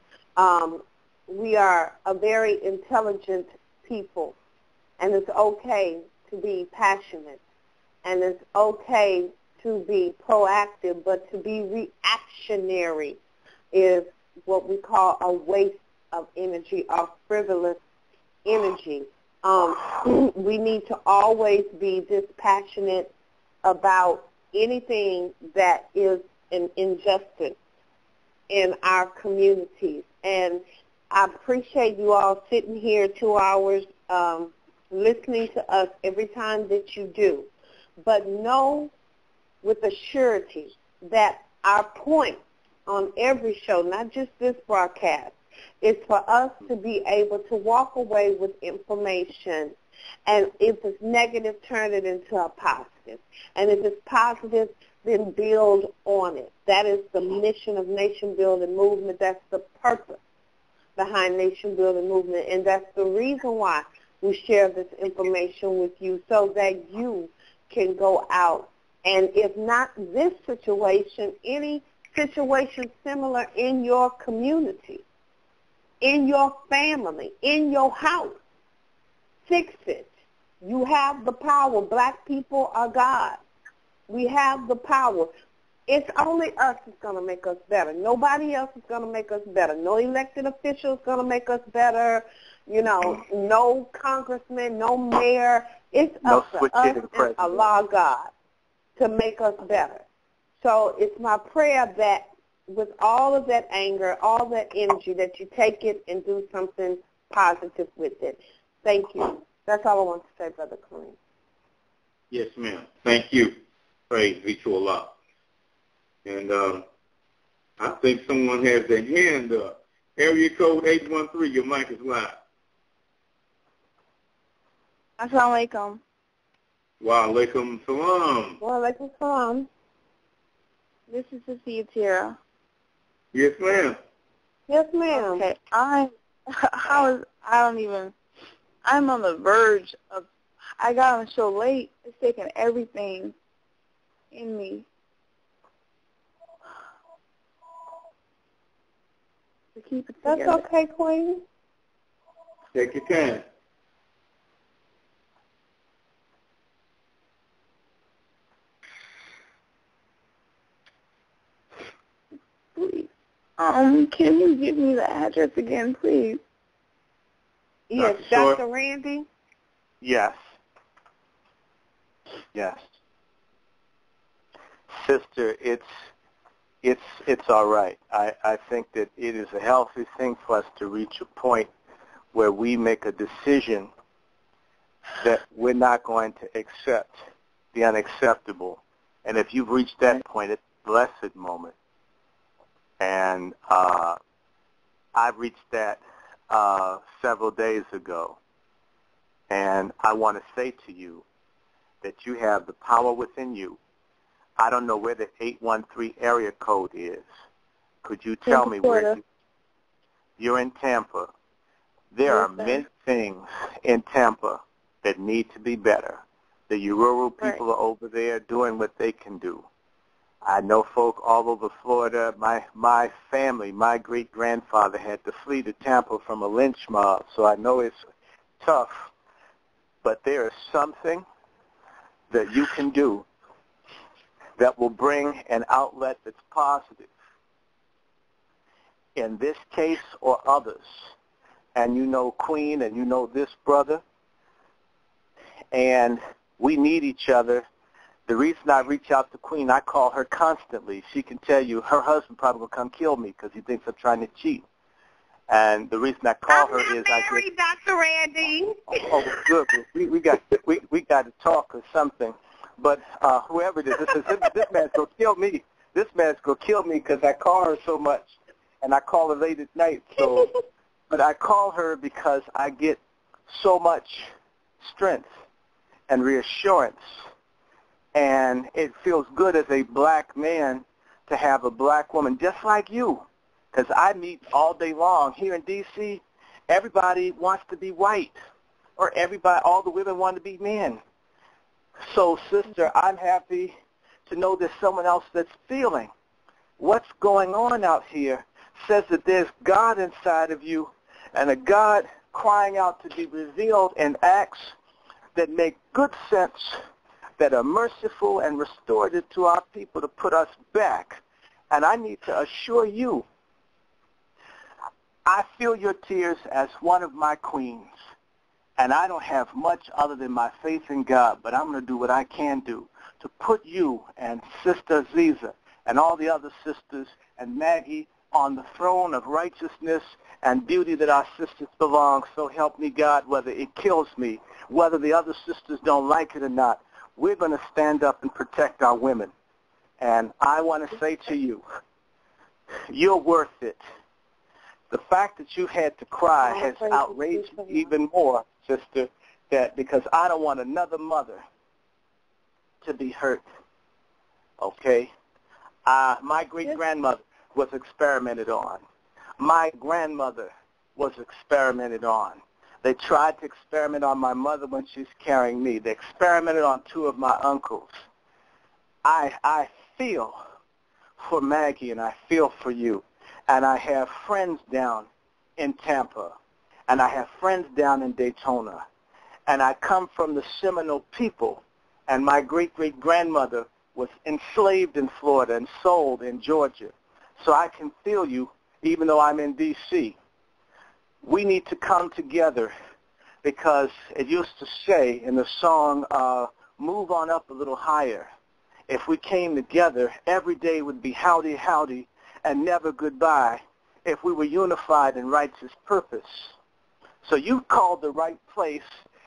We are a very intelligent people, and it's okay to be passionate, and it's okay to be proactive, but to be reactionary is what we call a waste of energy or frivolous energy. We need to always be dispassionate about anything that is an injustice in our communities. And I appreciate you all sitting here 2 hours listening to us every time that you do. But know with a surety that our point on every show, not just this broadcast, is for us to be able to walk away with information, and if it's negative, turn it into a positive. And if it's positive, then build on it. That is the mission of Nation Building Movement. That's the purpose behind Nation Building Movement, and that's the reason why we share this information with you, so that you can go out, and if not this situation, any situation similar in your community, in your family, in your house, fix it. You have the power. Black people are God. We have the power. It's only us that's going to make us better. Nobody else is going to make us better. No elected official is going to make us better. You know, no congressman, no mayor. It's up to us and Allah God to make us better. So it's my prayer that with all of that anger, all that energy, that you take it and do something positive with it. Thank you. That's all I want to say, Brother Kareem. Yes, ma'am. Thank you. Praise be to Allah. And I think someone has their hand up. Area code 813, your mic is live. Assalamu alaikum. Wa alaikum salam. Wa alaikum salam. This is Sophia Tira. Yes, ma'am. Yes, ma'am. Okay, I'm on the verge of, I got on the show late. It's taken everything in me to keep it together. That's okay, Queen. Take your time. Please. Can you give me the address again, please? Yes, Dr. Randy? Yes. Yes. Sister, it's all right. I think that it is a healthy thing for us to reach a point where we make a decision that we're not going to accept the unacceptable. And if you've reached that point, it's a blessed moment. And I've reached that several days ago. And I want to say to you that you have the power within you. I don't know where the 813 area code is. Could you tell me where you're in Tampa? There are many things in Tampa that need to be better. The rural people are over there doing what they can do. I know folk all over Florida. My family, my great-grandfather had to flee to Tampa from a lynch mob, so I know it's tough. But there is something that you can do that will bring an outlet that's positive. In this case or others, and you know Queen and you know this brother, and we need each other. The reason I reach out to Queen, I call her constantly. She can tell you her husband probably will come kill me because he thinks I'm trying to cheat. And the reason I call her is I get Dr. Randy. Oh, good. We got to talk or something. But whoever it is, this man's gonna kill me. This man's gonna kill me because I call her so much, and I call her late at night. So, but I call her because I get so much strength and reassurance, and it feels good as a black man to have a black woman just like you. Because I meet all day long here in D.C. Everybody wants to be white, or all the women want to be men. So, sister, I'm happy to know there's someone else that's feeling what's going on out here. Says that there's God inside of you, and a God crying out to be revealed in acts that make good sense, that are merciful and restorative to our people to put us back. And I need to assure you, I feel your tears as one of my queens. And I don't have much other than my faith in God, but I'm going to do what I can do to put you and Sister Aziza and all the other sisters and Maggie on the throne of righteousness and beauty that our sisters belong. So help me God, whether it kills me, whether the other sisters don't like it or not, we're going to stand up and protect our women. And I want to say to you, you're worth it. The fact that you had to cry has outraged me even more, sister, that because I don't want another mother to be hurt. Okay? My great-grandmother was experimented on. My grandmother was experimented on. They tried to experiment on my mother when she's carrying me. They experimented on two of my uncles. I feel for Maggie and I feel for you. And I have friends down in Tampa, and I have friends down in Daytona. And I come from the Seminole people, and my great-great-grandmother was enslaved in Florida and sold in Georgia. So I can feel you, even though I'm in D.C. We need to come together because it used to say in the song, Move On Up a Little Higher. If we came together, every day would be howdy, howdy, and never goodbye if we were unified in righteous purpose. So you called the right place,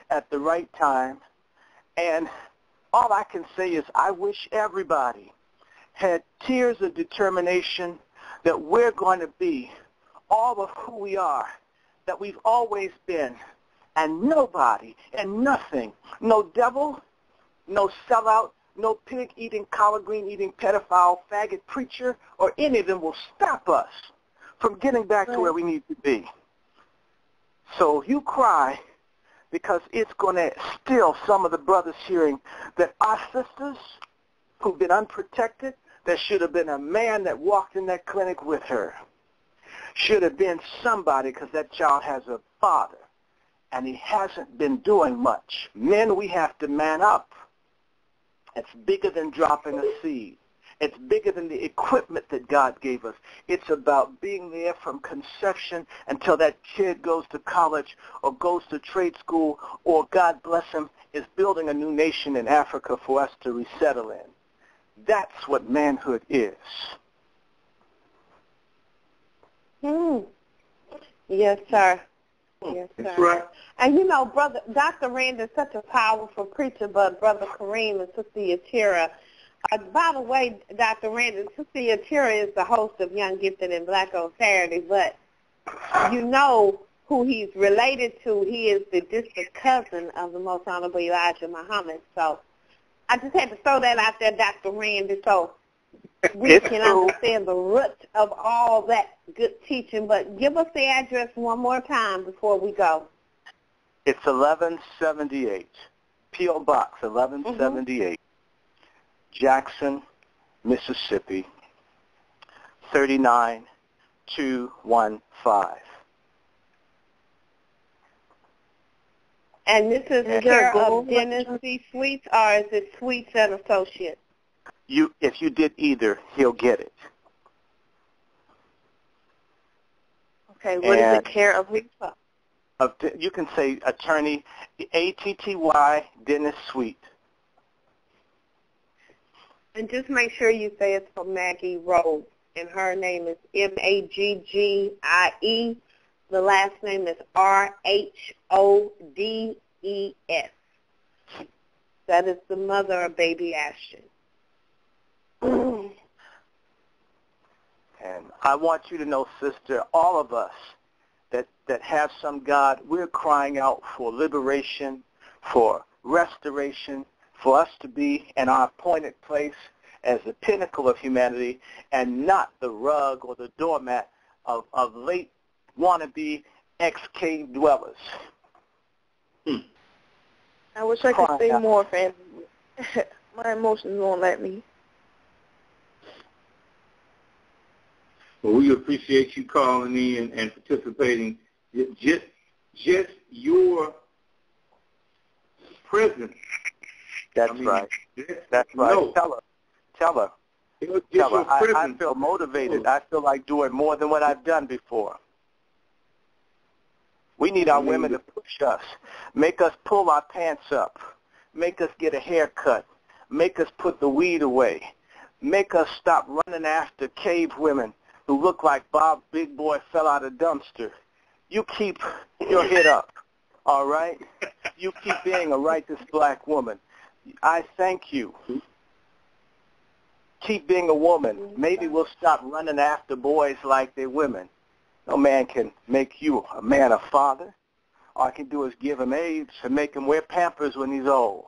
at the right time. And all I can say is I wish everybody had tears of determination that we're going to be all of who we are, that we've always been, and nobody and nothing, no devil, no sellout, no pig-eating, collard green-eating, pedophile, faggot preacher, or any of them will stop us from getting back to where we need to be. So you cry because it's going to still some of the brothers hearing that our sisters who've been unprotected, there should have been a man that walked in that clinic with her. Should have been somebody, because that child has a father, and he hasn't been doing much. Men, we have to man up. It's bigger than dropping a seed. It's bigger than the equipment that God gave us. It's about being there from conception until that kid goes to college or goes to trade school or, God bless him, is building a new nation in Africa for us to resettle in. That's what manhood is. Yes, sir. Yes, sir. That's right. And you know, Brother Dr. Rand is such a powerful preacher, but Brother Kareem and Sister Yatira. By the way, Dr. Rand, Sister Yatira is the host of Young Gifted and Black on Saturday, but you know who he's related to. He is the distant cousin of the Most Honorable Elijah Muhammad. So I just had to throw that out there, Dr. Rand, so we can understand the root of all that good teaching. But give us the address one more time before we go. It's 1178, P.O. Box 1178, Jackson, Mississippi, 39215. And this is care of Dennis C. Sweets, or is it Sweets and Associates? If you did either, he'll get it. Okay, what is the care of who? You can say attorney, ATTY, Dennis Sweet. And just make sure you say it's for Maggie Rhodes, and her name is Maggie. The last name is RHODES. That is the mother of baby Ashton. And I want you to know, sister, all of us that have some God, we're crying out for liberation, for restoration, for us to be in our appointed place as the pinnacle of humanity and not the rug or the doormat of late wannabe ex-cave dwellers. I wish I could say more, family. My emotions won't let me. Well, we appreciate you calling in and participating. Just your presence. That's right. That's right. No. Tell her. I feel motivated. I feel like doing more than what I've done before. We need our women to push us, make us pull our pants up, make us get a haircut, make us put the weed away, make us stop running after cave women who look like Bob Big Boy fell out of dumpster. You keep your head up, all right? You keep being a righteous black woman. I thank you. Keep being a woman. Maybe we'll stop running after boys like they're women. No man can make you a man a father. All I can do is give him AIDS and make him wear Pampers when he's old.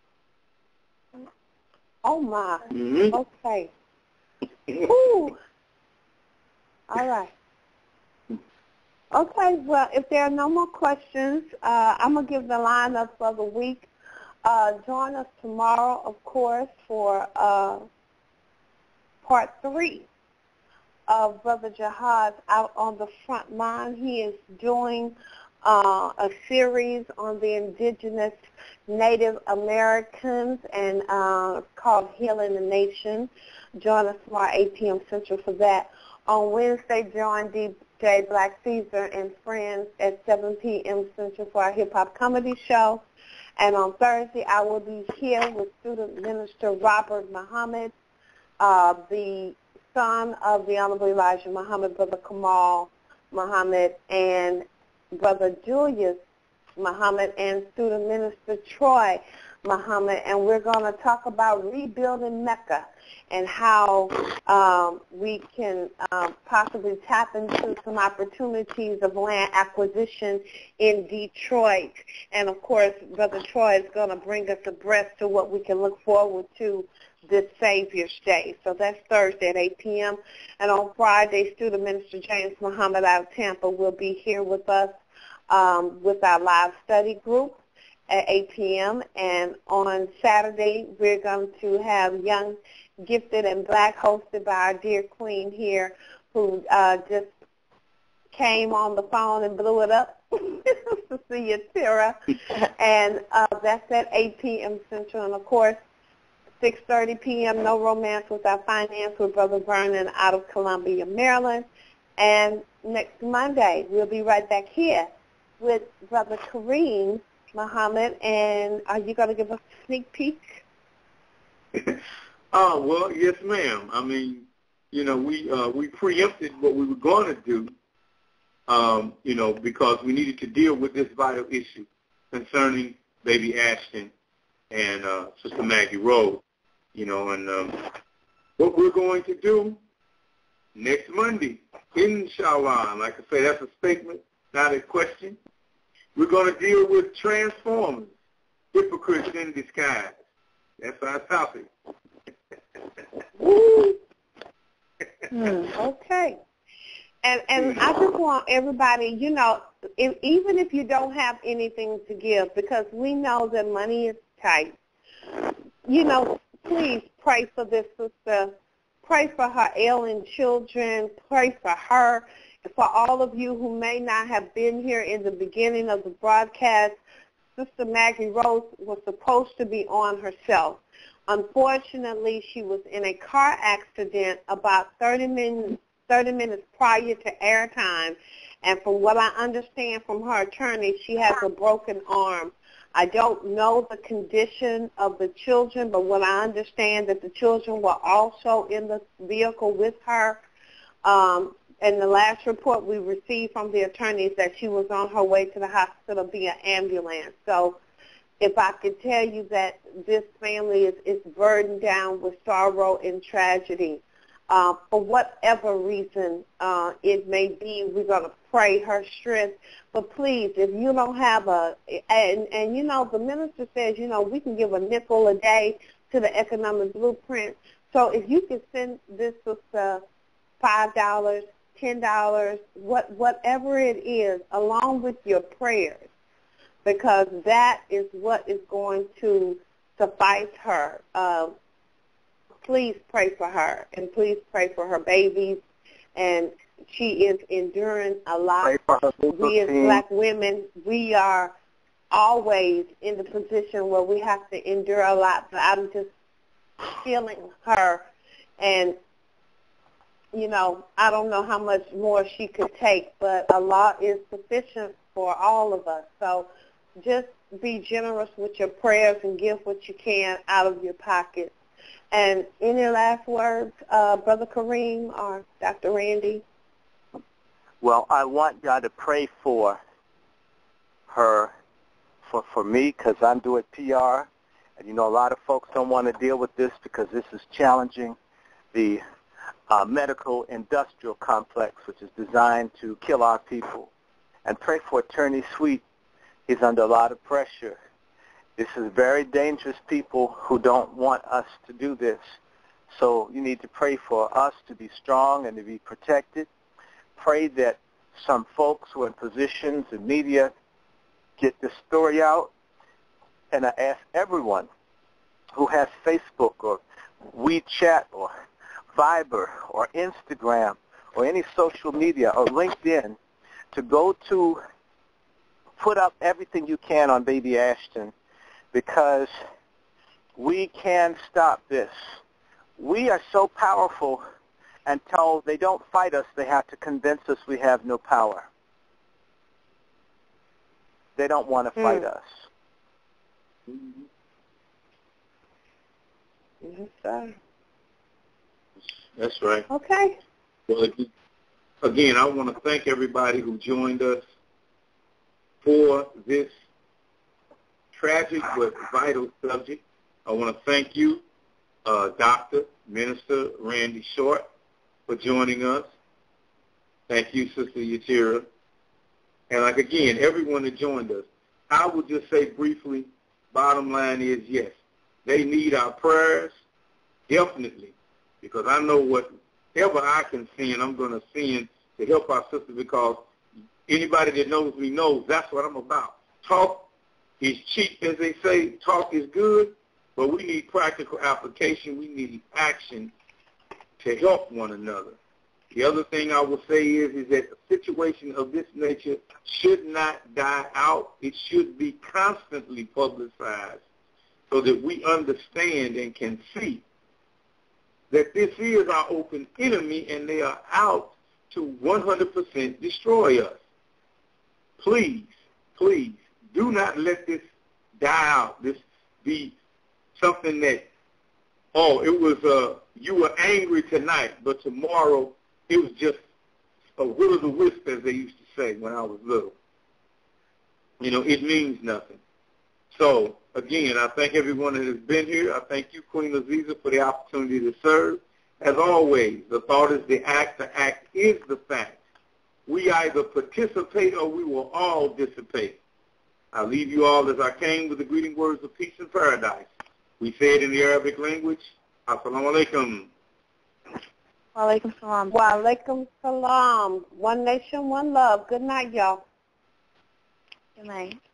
Oh, my. Mm-hmm. Okay. Woo. All right. Okay, well, if there are no more questions, I'm going to give the lineup for the week. Join us tomorrow, of course, for part 3 of Brother Jihad out on the front line. He is doing a series on the indigenous Native Americans and called Healing the Nation. Join us tomorrow, 8 p.m. Central for that. On Wednesday, join DJ Black Caesar and friends at 7 p.m. Central for our hip-hop comedy show. And on Thursday, I will be here with student minister Robert Muhammad, the son of the Honorable Elijah Muhammad, Brother Kamal Muhammad, and Brother Julius Muhammad, and Student Minister Troy Muhammad, and we're going to talk about rebuilding Mecca and how we can possibly tap into some opportunities of land acquisition in Detroit. And, of course, Brother Troy is going to bring us abreast to what we can look forward to this Savior's Day. So that's Thursday at 8 p.m. And on Friday, Student Minister James Muhammad out of Tampa will be here with us with our live study group at 8 p.m. And on Saturday, we're going to have Young, Gifted, and Black, hosted by our dear queen here, who just came on the phone and blew it up, Cecilia Tira. And that's at 8 p.m. Central. And, of course, 6:30 p.m., No Romance Without Finance with Brother Vernon out of Columbia, Maryland. And next Monday, we'll be right back here with Brother Kareem Muhammad. And are you going to give us a sneak peek? Well, yes, ma'am. I mean, you know, we preempted what we were going to do, you know, because we needed to deal with this vital issue concerning baby Ashton and Sister Maggie Rose. You know, and what we're going to do next Monday, inshallah, like I say, that's a statement, not a question. We're going to deal with transformers, hypocrites in disguise. That's our topic. Okay. And I just want everybody, you know, even if you don't have anything to give, because we know that money is tight, you know, please pray for this sister. Pray for her ailing children. Pray for her. For all of you who may not have been here in the beginning of the broadcast, Sister Maggie Rose was supposed to be on herself. Unfortunately, she was in a car accident about 30 minutes prior to airtime, and from what I understand from her attorney, she has a broken arm. I don't know the condition of the children, but what I understand that the children were also in the vehicle with her. And the last report we received from the attorney is that she was on her way to the hospital via ambulance. So if I could tell you that this family is burdened down with sorrow and tragedy, for whatever reason it may be, we're going to pray her strength. But please, if you don't have and you know, the minister says, you know, we can give a nickel a day to the economic blueprint. So if you could send this sister $5, $10, whatever it is, along with your prayers, because that is what is going to suffice her. Please pray for her, and please pray for her babies. And she is enduring a lot. We as black women, we are always in the position where we have to endure a lot. But I'm just feeling her, and you know, I don't know how much more she could take, but Allah is sufficient for all of us. So just be generous with your prayers and give what you can out of your pocket. And any last words, Brother Kareem or Dr. Randy? Well, I want y'all to pray for her, for me, because I'm doing PR. And, you know, a lot of folks don't want to deal with this because this is challenging the medical industrial complex, which is designed to kill our people. And pray for Attorney Sweet. He's under a lot of pressure. This is very dangerous people who don't want us to do this. So you need to pray for us to be strong and to be protected. Pray that some folks who are in positions in media get this story out. And I ask everyone who has Facebook or WeChat or Viber or Instagram or any social media or LinkedIn to go to put up everything you can on baby Ashton, because we can stop this. We are so powerful until they don't fight us, they have to convince us we have no power. They don't want to fight us. Yes, sir. That's right. Okay. Well, again, I want to thank everybody who joined us for this tragic but vital subject. I want to thank you, Dr. Minister Randy Short, for joining us. Thank you, Sister Yatira. And like again, everyone that joined us, I would just say briefly, bottom line is yes, they need our prayers, definitely, because I know whatever I can send, I'm going to send to help our sisters, because anybody that knows me knows that's what I'm about. Talk is cheap, as they say. Talk is good, but we need practical application. We need action to help one another. The other thing I will say is that a situation of this nature should not die out. It should be constantly publicized so that we understand and can see that this is our open enemy and they are out to 100% destroy us. Please, please, do not let this die out. This be something that, it was, you were angry tonight, but tomorrow it was just a will-o'-the-wisp, as they used to say when I was little. It means nothing. So, again, I thank everyone that has been here. I thank you, Queen Aziza, for the opportunity to serve. As always, the thought is the act is the fact. We either participate or we will all dissipate. I leave you all as I came with the greeting words of peace and paradise. We say it in the Arabic language. Assalamu alaikum. Wa alaikum salam. Wa alaikum salam. One nation, one love. Good night, y'all. Good night.